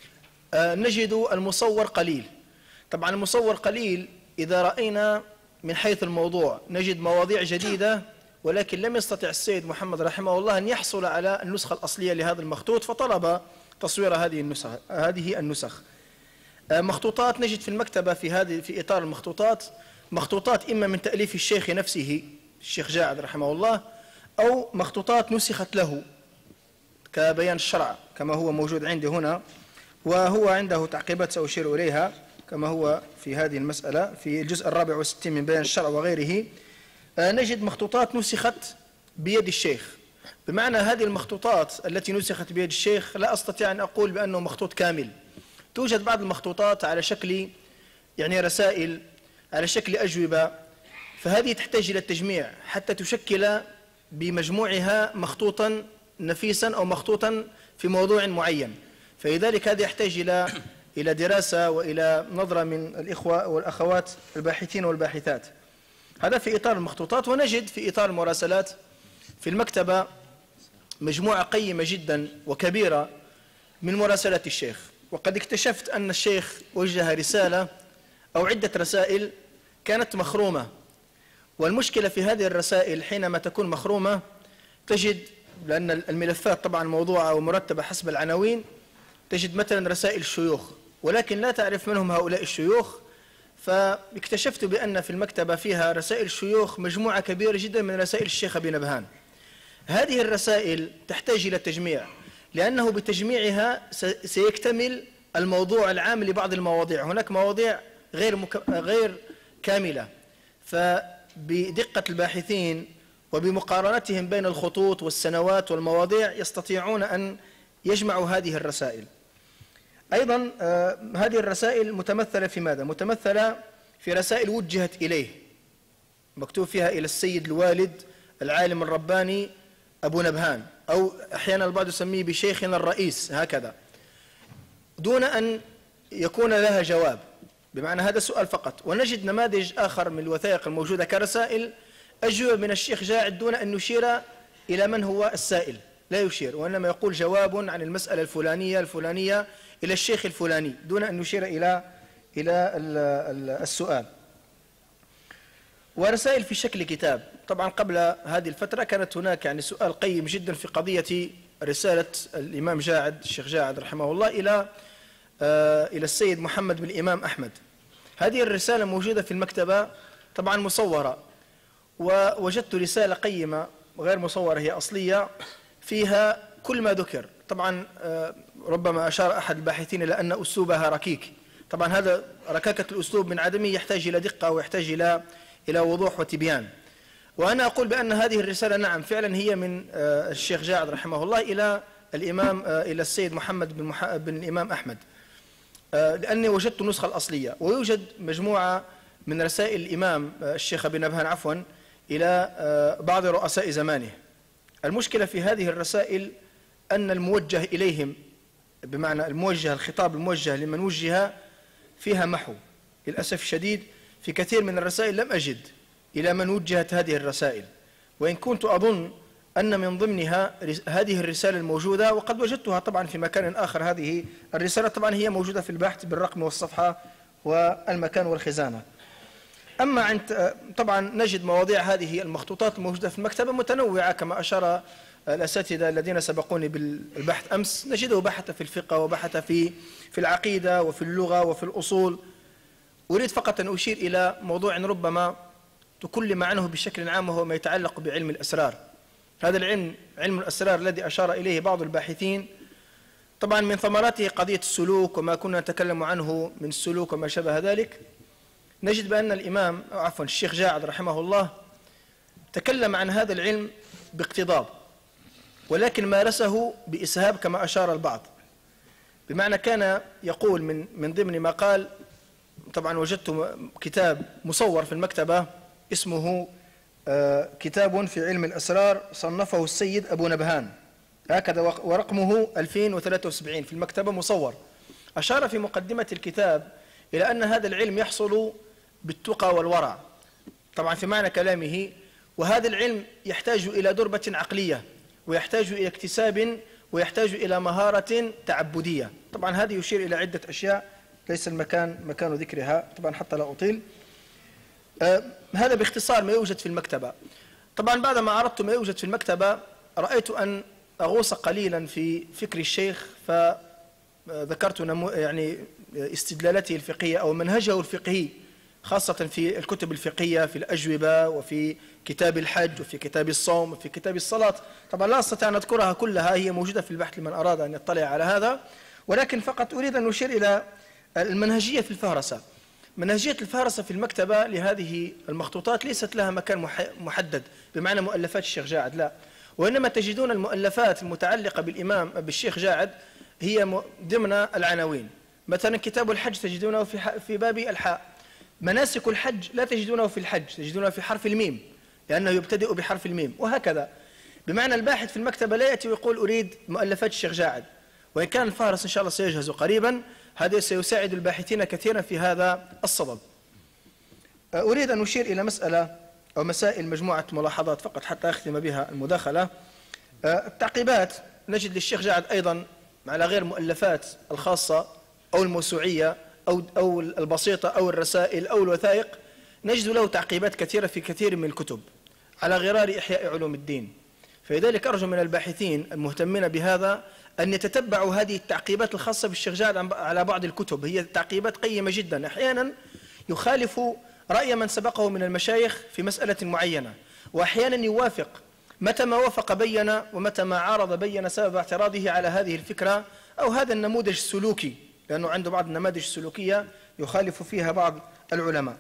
نجد المصور قليل. طبعا المصور قليل إذا رأينا من حيث الموضوع، نجد مواضيع جديدة، ولكن لم يستطع السيد محمد رحمه الله أن يحصل على النسخة الأصلية لهذا المخطوط، فطلب تصوير هذه النسخ. مخطوطات نجد في المكتبة في إطار المخطوطات مخطوطات إما من تأليف الشيخ نفسه الشيخ جاعد رحمه الله، أو مخطوطات نسخت له كبيان الشرع كما هو موجود عندي هنا، وهو عنده تعقيبات سأشير إليها كما هو في هذه المسألة في الجزء 64 من بيان الشرع وغيره. نجد مخطوطات نسخت بيد الشيخ، بمعنى هذه المخطوطات التي نسخت بيد الشيخ لا أستطيع أن أقول بأنه مخطوط كامل. توجد بعض المخطوطات على شكل رسائل، على شكل أجوبة، فهذه تحتاج إلى التجميع حتى تشكل بمجموعها مخطوطا نفيسا أو مخطوطا في موضوع معين. فلذلك هذا يحتاج إلى دراسة وإلى نظرة من الإخوة والأخوات الباحثين والباحثات. هذا في إطار المخطوطات. ونجد في إطار المراسلات في المكتبة مجموعة قيمة جدا وكبيرة من مراسلات الشيخ. وقد اكتشفت أن الشيخ وجه رسالة أو عدة رسائل كانت مخرومة، والمشكلة في هذه الرسائل حينما تكون مخرومة تجد، لأن الملفات طبعا موضوعة ومرتبة حسب العناوين، تجد مثلا رسائل الشيوخ ولكن لا تعرف من هم هؤلاء الشيوخ. فاكتشفت بأن في المكتبة فيها رسائل الشيوخ مجموعة كبيرة جدا من رسائل الشيخ أبي نبهان. هذه الرسائل تحتاج إلى تجميع، لأنه بتجميعها سيكتمل الموضوع العام لبعض المواضيع. هناك مواضيع غير كاملة، فبدقة الباحثين وبمقارنتهم بين الخطوط والسنوات والمواضيع يستطيعون أن يجمعوا هذه الرسائل. أيضا هذه الرسائل متمثلة في ماذا؟ متمثلة في رسائل وجهت إليه، مكتوب فيها إلى السيد الوالد العالم الرباني أبو نبهان، أو أحيانا البعض يسميه بشيخنا الرئيس، هكذا، دون أن يكون لها جواب، بمعنى هذا سؤال فقط. ونجد نماذج آخر من الوثائق الموجودة كرسائل أجوبة من الشيخ جاعد دون أن يشير إلى من هو السائل، لا يشير، وإنما يقول جواب عن المسألة الفلانية إلى الشيخ الفلاني دون أن يشير إلى السؤال. ورسائل في شكل كتاب. طبعا قبل هذه الفترة كانت هناك سؤال قيم جدا في قضية رسالة الإمام جاعد الشيخ جاعد رحمه الله إلى السيد محمد بن الإمام أحمد. هذه الرسالة موجودة في المكتبة طبعا مصورة، ووجدت رسالة قيمة غير مصورة هي أصلية فيها كل ما ذكر. طبعا ربما أشار أحد الباحثين إلى أن أسلوبها ركيك. طبعا هذا ركاكة الأسلوب من عدمه يحتاج إلى دقة ويحتاج إلى وضوح وتبيان. وأنا أقول بأن هذه الرسالة نعم فعلا هي من الشيخ جاعد رحمه الله إلى السيد محمد بن الإمام أحمد، لأني وجدت النسخة الأصلية. ويوجد مجموعة من رسائل الإمام الشيخ أبي نبهان إلى بعض رؤساء زمانه. المشكلة في هذه الرسائل أن الموجه إليهم، بمعنى الخطاب الموجه لمن وجه فيها محو. للأسف الشديد في كثير من الرسائل لم أجد إلى من وجهت هذه الرسائل، وإن كنت أظن أن من ضمنها هذه الرسالة الموجودة، وقد وجدتها طبعا في مكان آخر. هذه الرسالة طبعا هي موجودة في البحث بالرقم والصفحة والمكان والخزانة. أما عند طبعا نجد مواضيع هذه المخطوطات الموجودة في المكتبة متنوعة كما أشار الأساتذة الذين سبقوني بالبحث أمس. نجده بحث في الفقه وبحث في العقيدة وفي اللغة وفي الأصول. أريد فقط أن أشير إلى موضوع ربما تكلم عنه بشكل عام، وهو ما يتعلق بعلم الأسرار. هذا العلم، علم الأسرار الذي أشار إليه بعض الباحثين، طبعا من ثمراته قضية السلوك وما كنا نتكلم عنه من السلوك وما شابه ذلك. نجد بأن الشيخ جاعد رحمه الله تكلم عن هذا العلم باقتضاب، ولكن مارسه بإسهاب كما أشار البعض. بمعنى كان يقول من ضمن ما قال، طبعا وجدت كتاب مصور في المكتبة اسمه كتاب في علم الأسرار صنفه السيد أبو نبهان، هكذا ورقمه 2073 في المكتبة مصور. أشار في مقدمة الكتاب إلى أن هذا العلم يحصل بالتقى والورع، طبعا في معنى كلامه، وهذا العلم يحتاج إلى دربة عقلية، ويحتاج إلى اكتساب، ويحتاج إلى مهارة تعبدية. طبعا هذه يشير إلى عدة أشياء ليس مكان ذكرها طبعا حتى لا أطيل. هذا باختصار ما يوجد في المكتبة. طبعا بعد ما عرضت ما يوجد في المكتبة رأيت أن أغوص قليلا في فكر الشيخ، فذكرت يعني استدلالته الفقهية أو منهجه الفقهي، خاصة في الكتب الفقهية في الأجوبة وفي كتاب الحج وفي كتاب الصوم وفي كتاب الصلاة. طبعا لا أستطيع أن أذكرها كلها، هي موجودة في البحث لمن أراد أن يطلع على هذا، ولكن فقط أريد أن أشير إلى المنهجية في الفهرسة. منهجية الفهرسة في المكتبة لهذه المخطوطات ليست لها مكان محدد بمعنى مؤلفات الشيخ جاعد، لا، وإنما تجدون المؤلفات المتعلقة بالشيخ جاعد هي ضمن العناوين. مثلا كتاب الحج تجدونه في باب الحاء، مناسك الحج لا تجدونه في الحج، تجدونه في حرف الميم لأنه يبتدئ بحرف الميم، وهكذا. بمعنى الباحث في المكتبة لا يأتي ويقول أريد مؤلفات الشيخ جاعد، وإن كان الفهرس إن شاء الله سيجهز قريبا، هذا سيساعد الباحثين كثيرا في هذا الصدد. أريد أن أشير إلى مسألة أو مسائل، مجموعة ملاحظات فقط حتى أختم بها المداخلة. التعقيبات نجد للشيخ جاعد أيضا على غير المؤلفات الخاصة أو الموسوعية أو البسيطة أو الرسائل أو الوثائق، نجد له تعقيبات كثيرة في كثير من الكتب على غرار إحياء علوم الدين. فلذلك أرجو من الباحثين المهتمين بهذا أن يتتبعوا هذه التعقيبات الخاصة بالشيخ جاعد على بعض الكتب، هي تعقيبات قيمة جدا، أحيانا يخالف رأي من سبقه من المشايخ في مسألة معينة، وأحيانا يوافق، متى ما وافق بين ومتى ما عارض بين سبب اعتراضه على هذه الفكرة أو هذا النموذج السلوكي، لأنه عنده بعض النماذج السلوكية يخالف فيها بعض العلماء.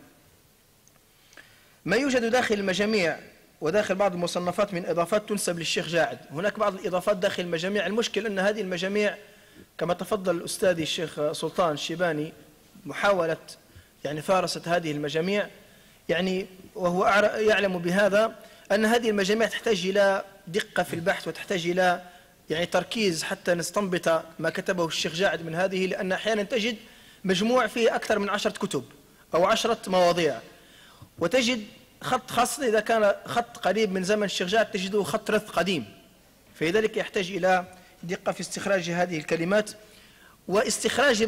ما يوجد داخل المجاميع وداخل بعض المصنفات من إضافات تنسب للشيخ جاعد، هناك بعض الإضافات داخل المجاميع، المشكل أن هذه المجاميع كما تفضل الأستاذ الشيخ سلطان الشيباني محاولة يعني فارسة هذه المجاميع، يعني وهو يعلم بهذا أن هذه المجاميع تحتاج إلى دقة في البحث وتحتاج إلى يعني تركيز حتى نستنبط ما كتبه الشيخ جاعد من هذه، لأن أحيانا تجد مجموع فيه أكثر من 10 كتب أو 10 مواضيع، وتجد خط، خاصة إذا كان خط قريب من زمن الشيخ جاعد تجده خط رث قديم، فلذلك يحتاج إلى دقة في استخراج هذه الكلمات واستخراج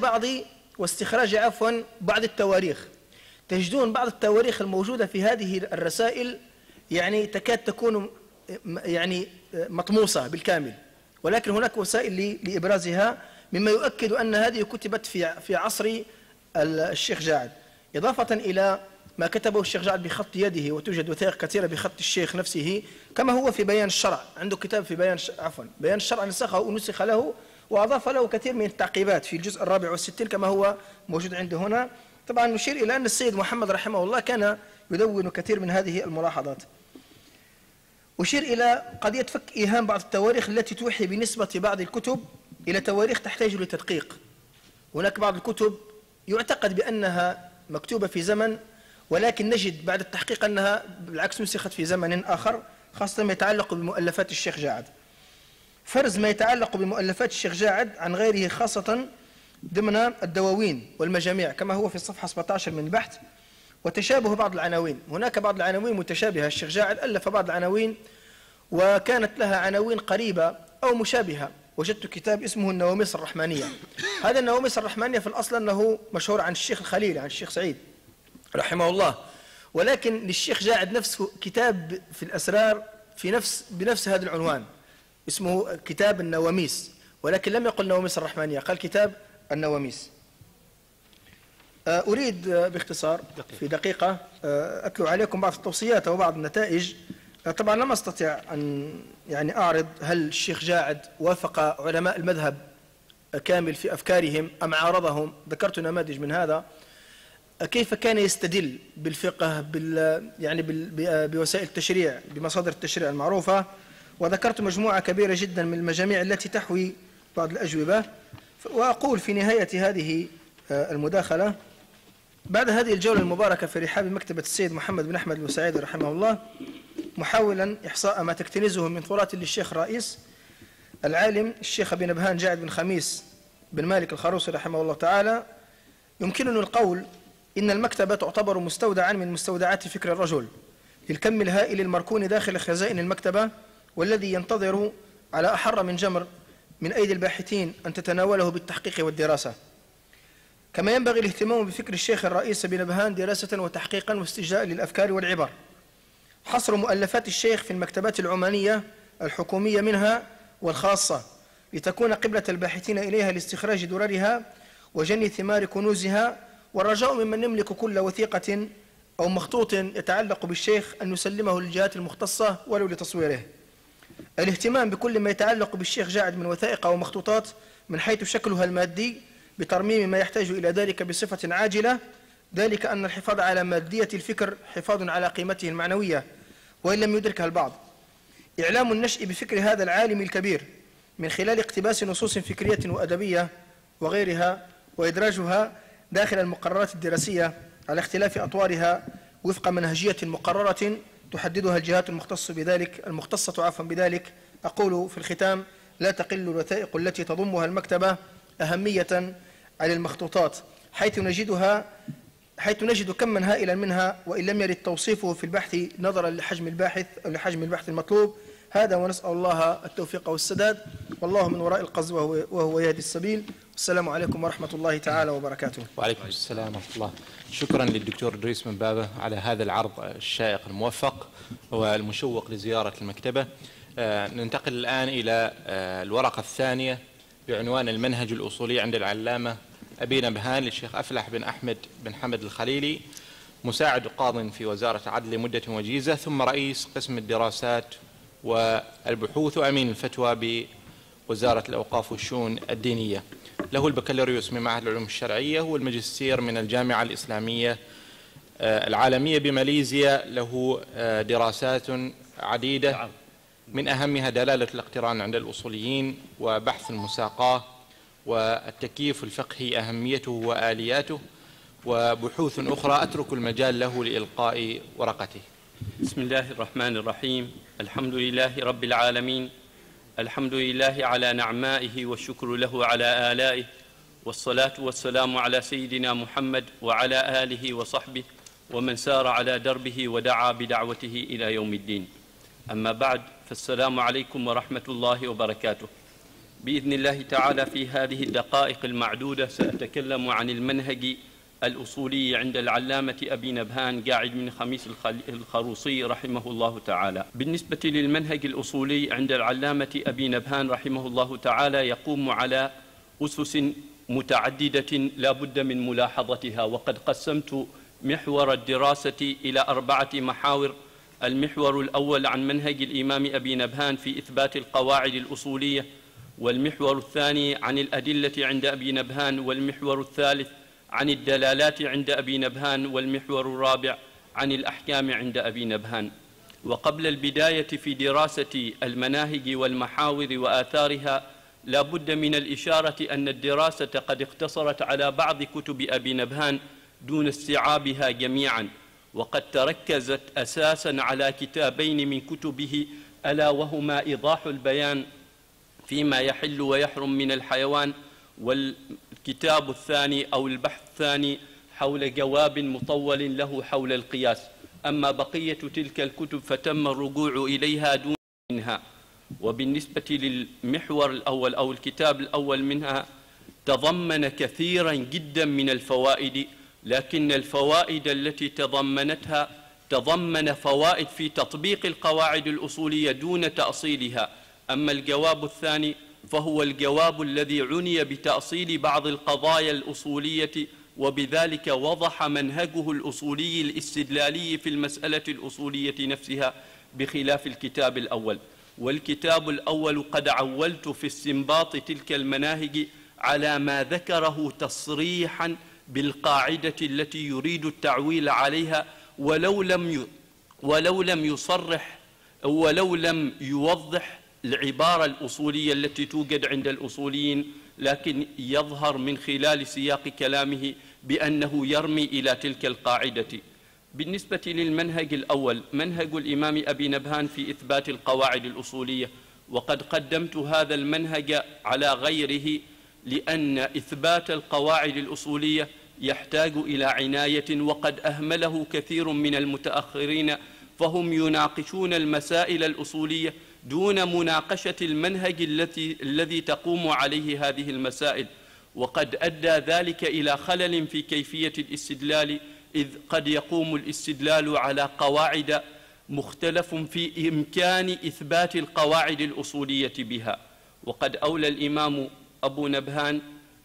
بعض التواريخ. تجدون بعض التواريخ الموجودة في هذه الرسائل يعني تكاد تكون يعني مطموسة بالكامل، ولكن هناك وسائل لإبرازها مما يؤكد أن هذه كتبت في عصر الشيخ جاعد، إضافة إلى ما كتبه الشيخ جاعد بخط يده، وتوجد وثائق كثيرة بخط الشيخ نفسه كما هو في بيان الشرع، عنده كتاب في بيان الشرع نسخه ونسخ له وأضاف له كثير من التعقيبات في الجزء 64 كما هو موجود عنده هنا. طبعا نشير إلى أن السيد محمد رحمه الله كان يدون كثير من هذه الملاحظات. أشير إلى قضية فك إيهام بعض التواريخ التي توحي بنسبة بعض الكتب إلى تواريخ تحتاج لتدقيق. هناك بعض الكتب يعتقد بأنها مكتوبة في زمن، ولكن نجد بعد التحقيق أنها بالعكس نسخت في زمن آخر، خاصة ما يتعلق بمؤلفات الشيخ جاعد. فرز ما يتعلق بمؤلفات الشيخ جاعد عن غيره، خاصة ضمن الدواوين والمجاميع كما هو في الصفحة 17 من البحث، وتشابه بعض العناوين. هناك بعض العناوين متشابهة، الشيخ جاعد ألف بعض العناوين وكانت لها عناوين قريبة أو مشابهة. وجدت كتاب اسمه النواميس الرحمانية. هذا النواميس الرحمانية في الأصل أنه مشهور عن الشيخ الخليل، عن الشيخ سعيد رحمه الله، ولكن للشيخ جاعد نفسه كتاب في الأسرار بنفس هذا العنوان، اسمه كتاب النواميس، ولكن لم يقل نواميس الرحمانية، قال كتاب النواميس. أريد باختصار في دقيقة أتلو عليكم بعض التوصيات وبعض النتائج. طبعا لم أستطع أن يعني أعرض هل الشيخ جاعد وافق علماء المذهب كامل في أفكارهم أم عارضهم، ذكرت نماذج من هذا، كيف كان يستدل بالفقه يعني بوسائل التشريع، بمصادر التشريع المعروفة، وذكرت مجموعة كبيرة جدا من المجاميع التي تحوي بعض الأجوبة. وأقول في نهاية هذه المداخلة بعد هذه الجولة المباركة في رحاب مكتبة السيد محمد بن أحمد البوسعيدي رحمه الله، محاولا إحصاء ما تكتنزه من تراث للشيخ الرئيس العالم الشيخ أبي نبهان جاعد بن خميس بن مالك الخروصي رحمه الله تعالى، يمكنني القول إن المكتبة تعتبر مستودعا من مستودعات فكر الرجل للكم الهائل المركون داخل خزائن المكتبة، والذي ينتظر على أحر من جمر من أيدي الباحثين أن تتناوله بالتحقيق والدراسة. كما ينبغي الاهتمام بفكر الشيخ الرئيس أبي نبهان دراسة وتحقيقا واستجلاء للأفكار والعبر. حصر مؤلفات الشيخ في المكتبات العمانية الحكومية منها والخاصة لتكون قبلة الباحثين إليها لاستخراج دررها وجني ثمار كنوزها، والرجاء ممن يملك كل وثيقة أو مخطوط يتعلق بالشيخ أن يسلمه للجهات المختصة ولو لتصويره. الاهتمام بكل ما يتعلق بالشيخ جاعد من وثائق أو مخطوطات من حيث شكلها المادي بترميم ما يحتاج إلى ذلك بصفة عاجلة، ذلك أن الحفاظ على مادية الفكر حفاظ على قيمته المعنوية وإن لم يدركها البعض. إعلام النشء بفكر هذا العالم الكبير من خلال اقتباس نصوص فكرية وأدبية وغيرها وإدراجها داخل المقررات الدراسية على اختلاف أطوارها وفق منهجية مقررة تحددها الجهات المختصة بذلك. أقول في الختام: لا تقل الوثائق التي تضمها المكتبة أهمية على المخطوطات، حيث نجد كما هائلا منها وإن لم يرد توصيفه في البحث نظرا لحجم البحث المطلوب. هذا ونسأل الله التوفيق والسداد، والله من وراء القصد وهو يهدي السبيل. والسلام عليكم ورحمة الله تعالى وبركاته. وعليكم السلام ورحمة الله. شكرا للدكتور إدريس بن بابة على هذا العرض الشائق الموفق والمشوق لزيارة المكتبة. ننتقل الآن إلى الورقة الثانية بعنوان المنهج الأصولي عند العلامة أبي نبهان للشيخ أفلح بن أحمد بن حمد الخليلي، مساعد قاض في وزارة عدل لمدة وجيزة، ثم رئيس قسم الدراسات والبحوث وأمين الفتوى بوزارة الأوقاف والشؤون الدينية. له البكالوريوس من معهد العلوم الشرعية والماجستير من الجامعة الإسلامية العالمية بماليزيا. له دراسات عديدة من أهمها دلالة الاقتران عند الأصوليين وبحث المساقاة والتكييف الفقهي أهميته وآلياته، وبحوث أخرى. أترك المجال له لإلقاء ورقته. بسم الله الرحمن الرحيم. الحمد لله رب العالمين، الحمد لله على نعمائه والشكر له على آلائه، والصلاة والسلام على سيدنا محمد وعلى آله وصحبه ومن سار على دربه ودعا بدعوته إلى يوم الدين. أما بعد، فالسلام عليكم ورحمة الله وبركاته. بإذن الله تعالى في هذه الدقائق المعدودة سأتكلم عن المنهج الأصولي عند العلامة أبي نبهان قاعد بن خميس الخروصي رحمه الله تعالى. بالنسبة للمنهج الأصولي عند العلامة أبي نبهان رحمه الله تعالى يقوم على أسس متعددة لا بد من ملاحظتها، وقد قسمت محور الدراسة إلى 4 محاور. المحور الأول عن منهج الإمام أبي نبهان في إثبات القواعد الأصولية، والمحور الثاني عن الأدلة عند أبي نبهان، والمحور الثالث عن الدلالات عند أبي نبهان، والمحور الرابع عن الأحكام عند أبي نبهان. وقبل البداية في دراسة المناهج والمحاور وآثارها لا بد من الإشارة أن الدراسة قد اقتصرت على بعض كتب أبي نبهان دون استيعابها جميعا، وقد تركزت أساسا على كتابين من كتبه، ألا وهما إيضاح البيان فيما يحل ويحرم من الحيوان، والكتاب الثاني أو البحث الثاني حول جواب مطول له حول القياس. أما بقية تلك الكتب فتم الرجوع إليها دون منها. وبالنسبة للمحور الأول أو الكتاب الأول منها تضمن كثيرا جدا من الفوائد، لكن الفوائد التي تضمنتها تضمن فوائد في تطبيق القواعد الأصولية دون تأصيلها. أما الجواب الثاني فهو الجواب الذي عني بتأصيل بعض القضايا الأصولية، وبذلك وضح منهجه الأصولي الاستدلالي في المسألة الأصولية نفسها بخلاف الكتاب الأول. والكتاب الأول قد عولت في استنباط تلك المناهج على ما ذكره تصريحا بالقاعدة التي يريد التعويل عليها، ولو لم يصرح ولو لم يوضح العبارة الأصولية التي توجد عند الأصوليين، لكن يظهر من خلال سياق كلامه بأنه يرمي إلى تلك القاعدة. بالنسبة للمنهج الأول، منهج الإمام أبي نبهان في إثبات القواعد الأصولية، وقد قدمت هذا المنهج على غيره لأن إثبات القواعد الأصولية يحتاج إلى عناية، وقد أهمله كثير من المتأخرين، فهم يناقشون المسائل الأصولية دون مناقشة المنهج الذي تقوم عليه هذه المسائل، وقد أدى ذلك إلى خلل في كيفية الاستدلال، إذ قد يقوم الاستدلال على قواعد مختلف في إمكان إثبات القواعد الأصولية بها. وقد أولى الإمام أبو نبهان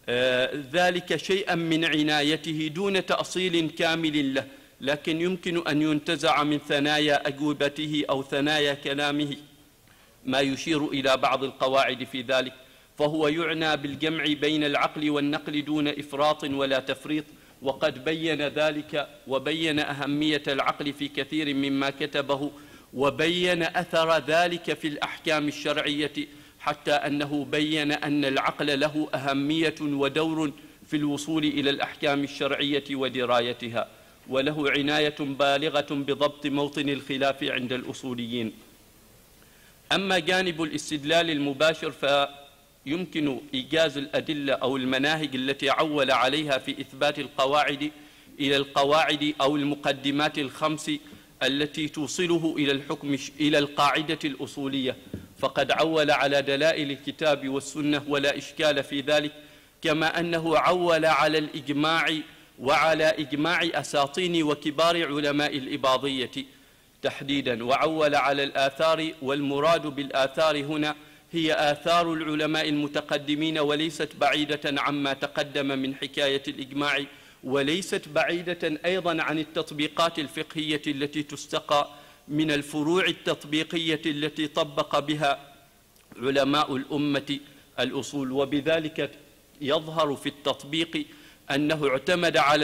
ذلك شيئا من عنايته دون تأصيل كامل له، لكن يمكن أن ينتزع من ثنايا أجوبته أو ثنايا كلامه ما يشير إلى بعض القواعد في ذلك، فهو يعنى بالجمع بين العقل والنقل دون إفراط ولا تفريط، وقد بين ذلك وبين أهمية العقل في كثير مما كتبه، وبين أثر ذلك في الأحكام الشرعية، حتى أنه بين أن العقل له أهمية ودور في الوصول إلى الأحكام الشرعية ودرايتها، وله عناية بالغة بضبط موطن الخلاف عند الأصوليين. أما جانب الاستدلال المباشر فيمكن إيجاز الأدلة أو المناهج التي عول عليها في إثبات القواعد إلى القواعد أو المقدمات الخمس التي توصله إلى الحكم إلى القاعدة الأصولية، فقد عول على دلائل الكتاب والسنة ولا إشكال في ذلك، كما أنه عول على الإجماع وعلى إجماع أساطين وكبار علماء الإباضية تحديدا، وعول على الآثار، والمراد بالآثار هنا هي آثار العلماء المتقدمين، وليست بعيدة عما تقدم من حكاية الإجماع، وليست بعيدة أيضا عن التطبيقات الفقهية التي تستقى من الفروع التطبيقية التي طبق بها علماء الأمة الأصول. وبذلك يظهر في التطبيق أنه اعتمد على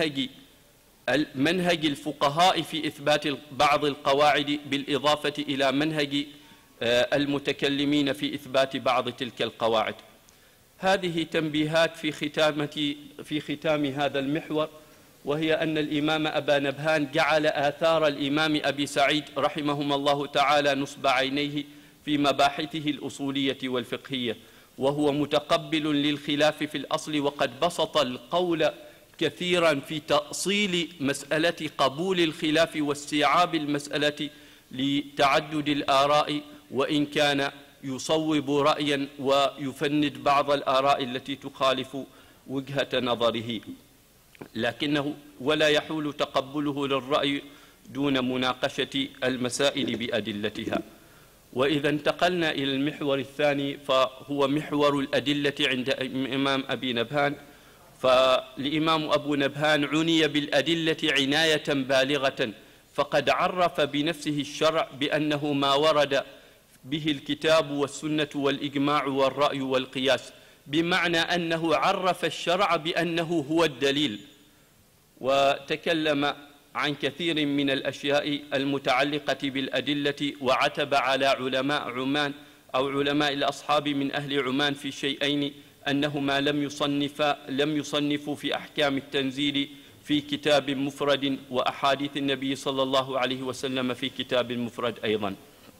المنهج الفقهاء في إثبات بعض القواعد، بالإضافة إلى منهج المتكلمين في إثبات بعض تلك القواعد. هذه تنبيهات في ختام هذا المحور، وهي أن الإمام أبا نبهان جعل آثار الإمام أبي سعيد رحمهما الله تعالى نصب عينيه في مباحثه الأصولية والفقهية، وهو متقبل للخلاف في الأصل، وقد بسط القول كثيرا في تأصيل مسألة قبول الخلاف واستيعاب المسألة لتعدد الآراء، وإن كان يصوب رأيا ويفند بعض الآراء التي تخالف وجهة نظره، لكنه ولا يحول تقبله للرأي دون مناقشة المسائل بأدلتها. وإذا انتقلنا إلى المحور الثاني، فهو محور الأدلة عند الإمام أبي نبهان. فالإمام أبو نبهان عني بالأدلة عناية بالغة، فقد عرف بنفسه الشرع بأنه ما ورد به الكتاب والسنة والإجماع والرأي والقياس، بمعنى أنه عرف الشرع بأنه هو الدليل، وتكلم عن كثير من الأشياء المتعلقة بالأدلة، وعتب على علماء عمان أو علماء الأصحاب من أهل عمان في شيئين: أنهما لم يصنفوا في أحكام التنزيل في كتاب مفرد، وأحاديث النبي صلى الله عليه وسلم في كتاب مفرد أيضا.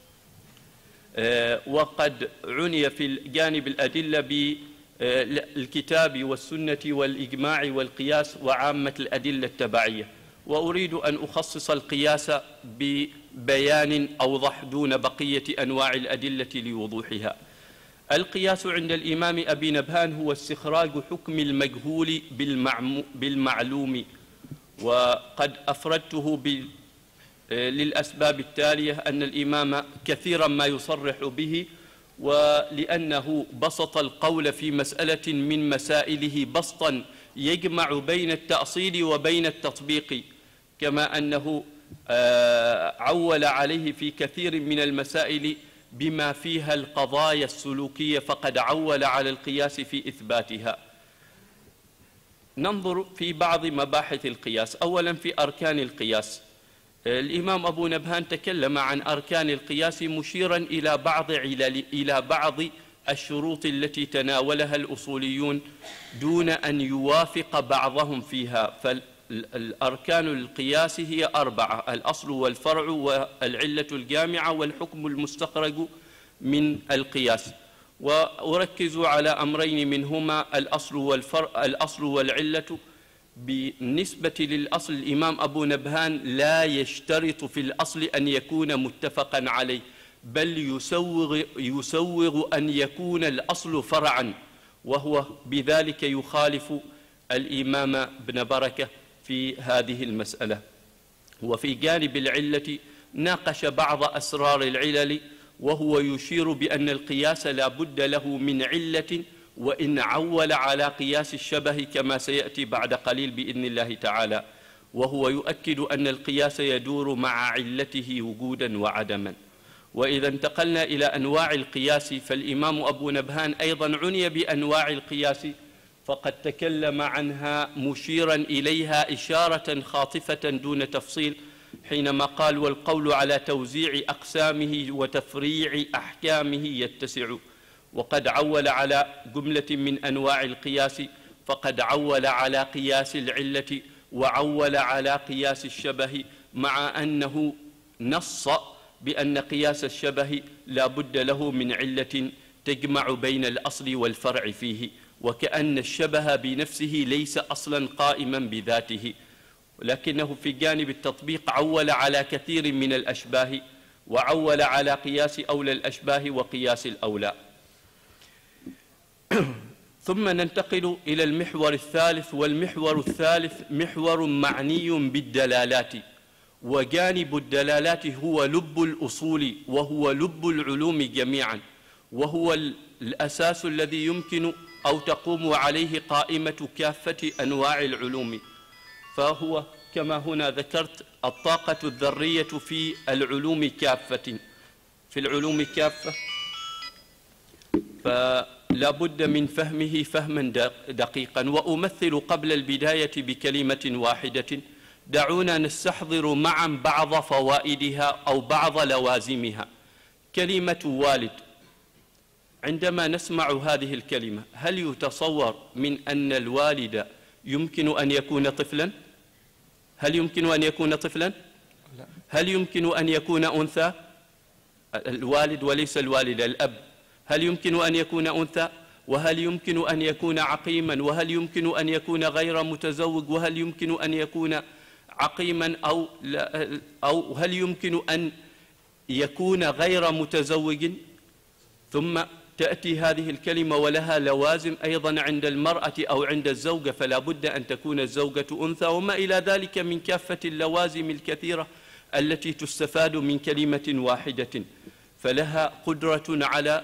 وقد عني في الجانب الأدلة بالكتاب والسنة والإجماع والقياس وعامة الأدلة التبعية، وأريد أن أخصص القياس ببيان أوضح دون بقية أنواع الأدلة لوضوحها. القياس عند الإمام أبي نبهان هو استخراج حكم المجهول بالمعلوم، وقد أفردته للأسباب التالية: أن الإمام كثيرا ما يصرح به، ولأنه بسط القول في مسألة من مسائله بسطا يجمع بين التأصيل وبين التطبيق، كما أنه عول عليه في كثير من المسائل بما فيها القضايا السلوكية، فقد عول على القياس في إثباتها. ننظر في بعض مباحث القياس. أولا في أركان القياس. الإمام أبو نبهان تكلم عن أركان القياس مشيرا إلى بعض الشروط التي تناولها الأصوليون دون أن يوافق بعضهم فيها. فالأركان القياس هي 4: الأصل والفرع والعلة الجامعة والحكم المستخرج من القياس. وأركز على أمرين منهما الأصل والعلة. بالنسبة للأصل الإمام أبو نبهان لا يشترط في الأصل أن يكون متفقا عليه، بل يسوغ أن يكون الأصل فرعا، وهو بذلك يخالف الإمام ابن بركة في هذه المسألة. وفي جانب العلة ناقش بعض أسرار العلل، وهو يشير بأن القياس لا بد له من علة، وإن عول على قياس الشبه كما سيأتي بعد قليل بإذن الله تعالى، وهو يؤكد أن القياس يدور مع علته وجودا وعدما. وإذا انتقلنا إلى أنواع القياس فالإمام أبو نبهان أيضا عني بأنواع القياس، فقد تكلم عنها مشيرا إليها إشارة خاطفة دون تفصيل حينما قال: والقول على توزيع أقسامه وتفريع أحكامه يتسع. وقد عول على جملة من أنواع القياس، فقد عول على قياس العلة وعول على قياس الشبه، مع أنه نص بأن قياس الشبه لا بد له من علة تجمع بين الأصل والفرع فيه، وكأن الشبه بنفسه ليس أصلا قائما بذاته، ولكنه في جانب التطبيق عول على كثير من الأشباه، وعول على قياس أولى الأشباه وقياس الأولى. ثم ننتقل إلى المحور الثالث، والمحور الثالث محور معني بالدلالات. وجانب الدلالات هو لب الأصول، وهو لب العلوم جميعا، وهو الأساس الذي يمكن أو تقوم عليه قائمة كافة أنواع العلوم. فهو كما هنا ذكرت الطاقة الذرية في العلوم كافة، فلا بد من فهمه فهما دقيقا. وأمثل قبل البداية بكلمة واحدة. دعونا نستحضر معا بعض فوائدها أو بعض لوازمها. كلمة والد، عندما نسمع هذه الكلمة هل يتصور من أن الوالد يمكن أن يكون طفلا؟ هل يمكن أن يكون طفلا؟ هل يمكن أن يكون أنثى؟ الوالد وليس الوالدة، الأب. هل يمكن أن يكون أنثى؟ وهل يمكن أن يكون عقيما؟ وهل يمكن أن يكون غير متزوج؟ وهل يمكن أن يكون عقيما أو هل يمكن أن يكون غير متزوج؟ ثم تأتي هذه الكلمة ولها لوازم أيضا عند المرأة أو عند الزوجة، فلا بد أن تكون الزوجة أنثى، وما إلى ذلك من كافة اللوازم الكثيرة التي تستفاد من كلمة واحدة، فلها قدرة على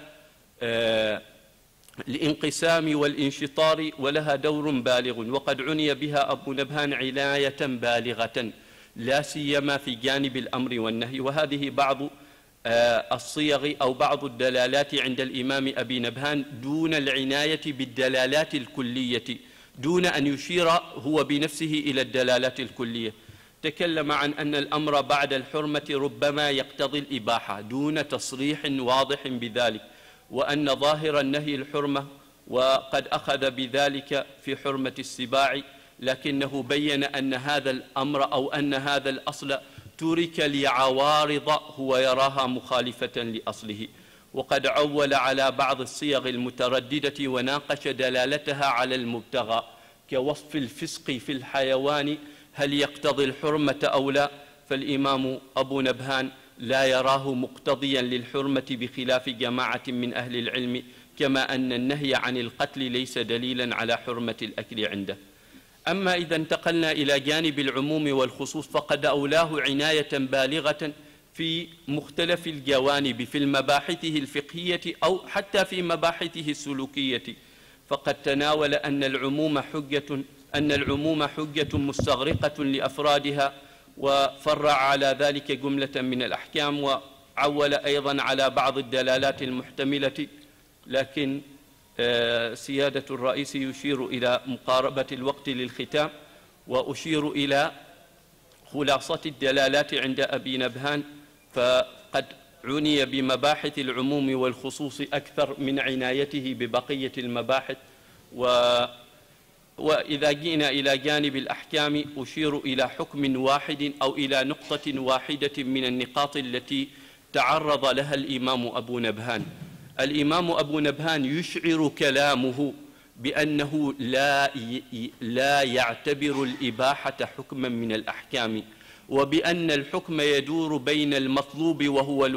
الانقسام والانشطار، ولها دور بالغ. وقد عني بها أبو نبهان عناية بالغة، لا سيما في جانب الأمر والنهي. وهذه بعض الصيغ أو بعض الدلالات عند الإمام أبي نبهان دون العناية بالدلالات الكلية، دون أن يشير هو بنفسه إلى الدلالات الكلية. تكلم عن أن الأمر بعد الحرمة ربما يقتضي الإباحة دون تصريح واضح بذلك، وأن ظاهر النهي الحرمة، وقد أخذ بذلك في حرمة السباع، لكنه بين أن هذا الأمر أو أن هذا الأصل ترك لعوارض هو يراها مخالفة لأصله. وقد عول على بعض الصيغ المترددة وناقش دلالتها على المبتغى، كوصف الفسق في الحيوان هل يقتضي الحرمة أو لا؟ فالإمام أبو نبهان لا يراه مقتضيا للحرمة بخلاف جماعة من أهل العلم، كما أن النهي عن القتل ليس دليلا على حرمة الأكل عنده. أما إذا انتقلنا إلى جانب العموم والخصوص فقد أولاه عناية بالغة في مختلف الجوانب في المباحثه الفقهية أو حتى في مباحثه السلوكية، فقد تناول أن العموم حجة مستغرقة لأفرادها، وفرع على ذلك جملة من الأحكام، وعول أيضا على بعض الدلالات المحتملة. لكن سيادة الرئيس يشير إلى مقاربة الوقت للختام، وأشير إلى خلاصة الدلالات عند أبي نبهان فقد عني بمباحث العموم والخصوص أكثر من عنايته ببقية المباحث. وإذا جئنا إلى جانب الأحكام أشير إلى حكم واحد أو إلى نقطة واحدة من النقاط التي تعرض لها الإمام أبو نبهان. الإمام أبو نبهان يشعر كلامه بأنه لا يعتبر الإباحة حكما من الأحكام، وبأن الحكم يدور بين المطلوب وهو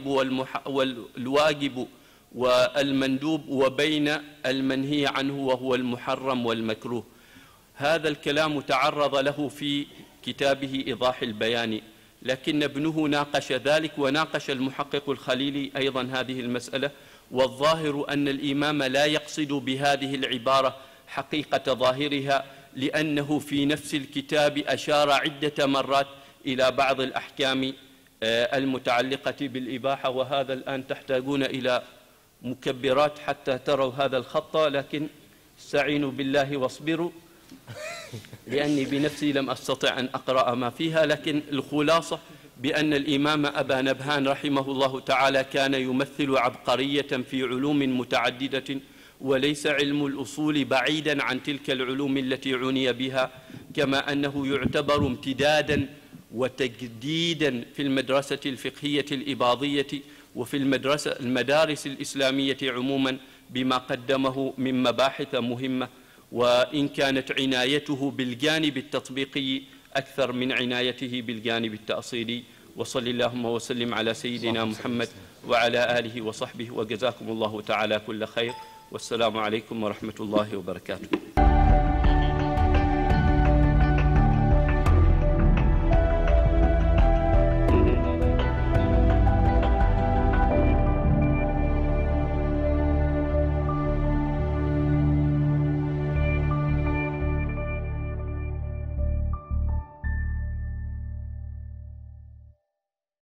الواجب والمندوب وبين المنهي عنه وهو المحرم والمكروه. هذا الكلام تعرض له في كتابه إيضاح البيان، لكن ابنه ناقش ذلك، وناقش المحقق الخليلي أيضا هذه المسألة. والظاهر أن الإمام لا يقصد بهذه العبارة حقيقة ظاهرها، لأنه في نفس الكتاب أشار عدة مرات إلى بعض الأحكام المتعلقة بالإباحة. وهذا الآن تحتاجون إلى مكبرات حتى تروا هذا الخط، لكن استعينوا بالله واصبروا لأني بنفسي لم أستطع أن أقرأ ما فيها. لكن الخلاصة بأن الإمام أبا نبهان رحمه الله تعالى كان يمثل عبقرية في علوم متعددة، وليس علم الأصول بعيدا عن تلك العلوم التي عني بها، كما أنه يعتبر امتدادا وتجديدا في المدرسة الفقهية الإباضية وفي المدارس الإسلامية عموما بما قدمه من مباحث مهمة، وإن كانت عنايته بالجانب التطبيقي أكثر من عنايته بالجانب التأصيلي. وصل اللهم وسلم على سيدنا محمد وعلى آله وصحبه، وجزاكم الله تعالى كل خير، والسلام عليكم ورحمة الله وبركاته.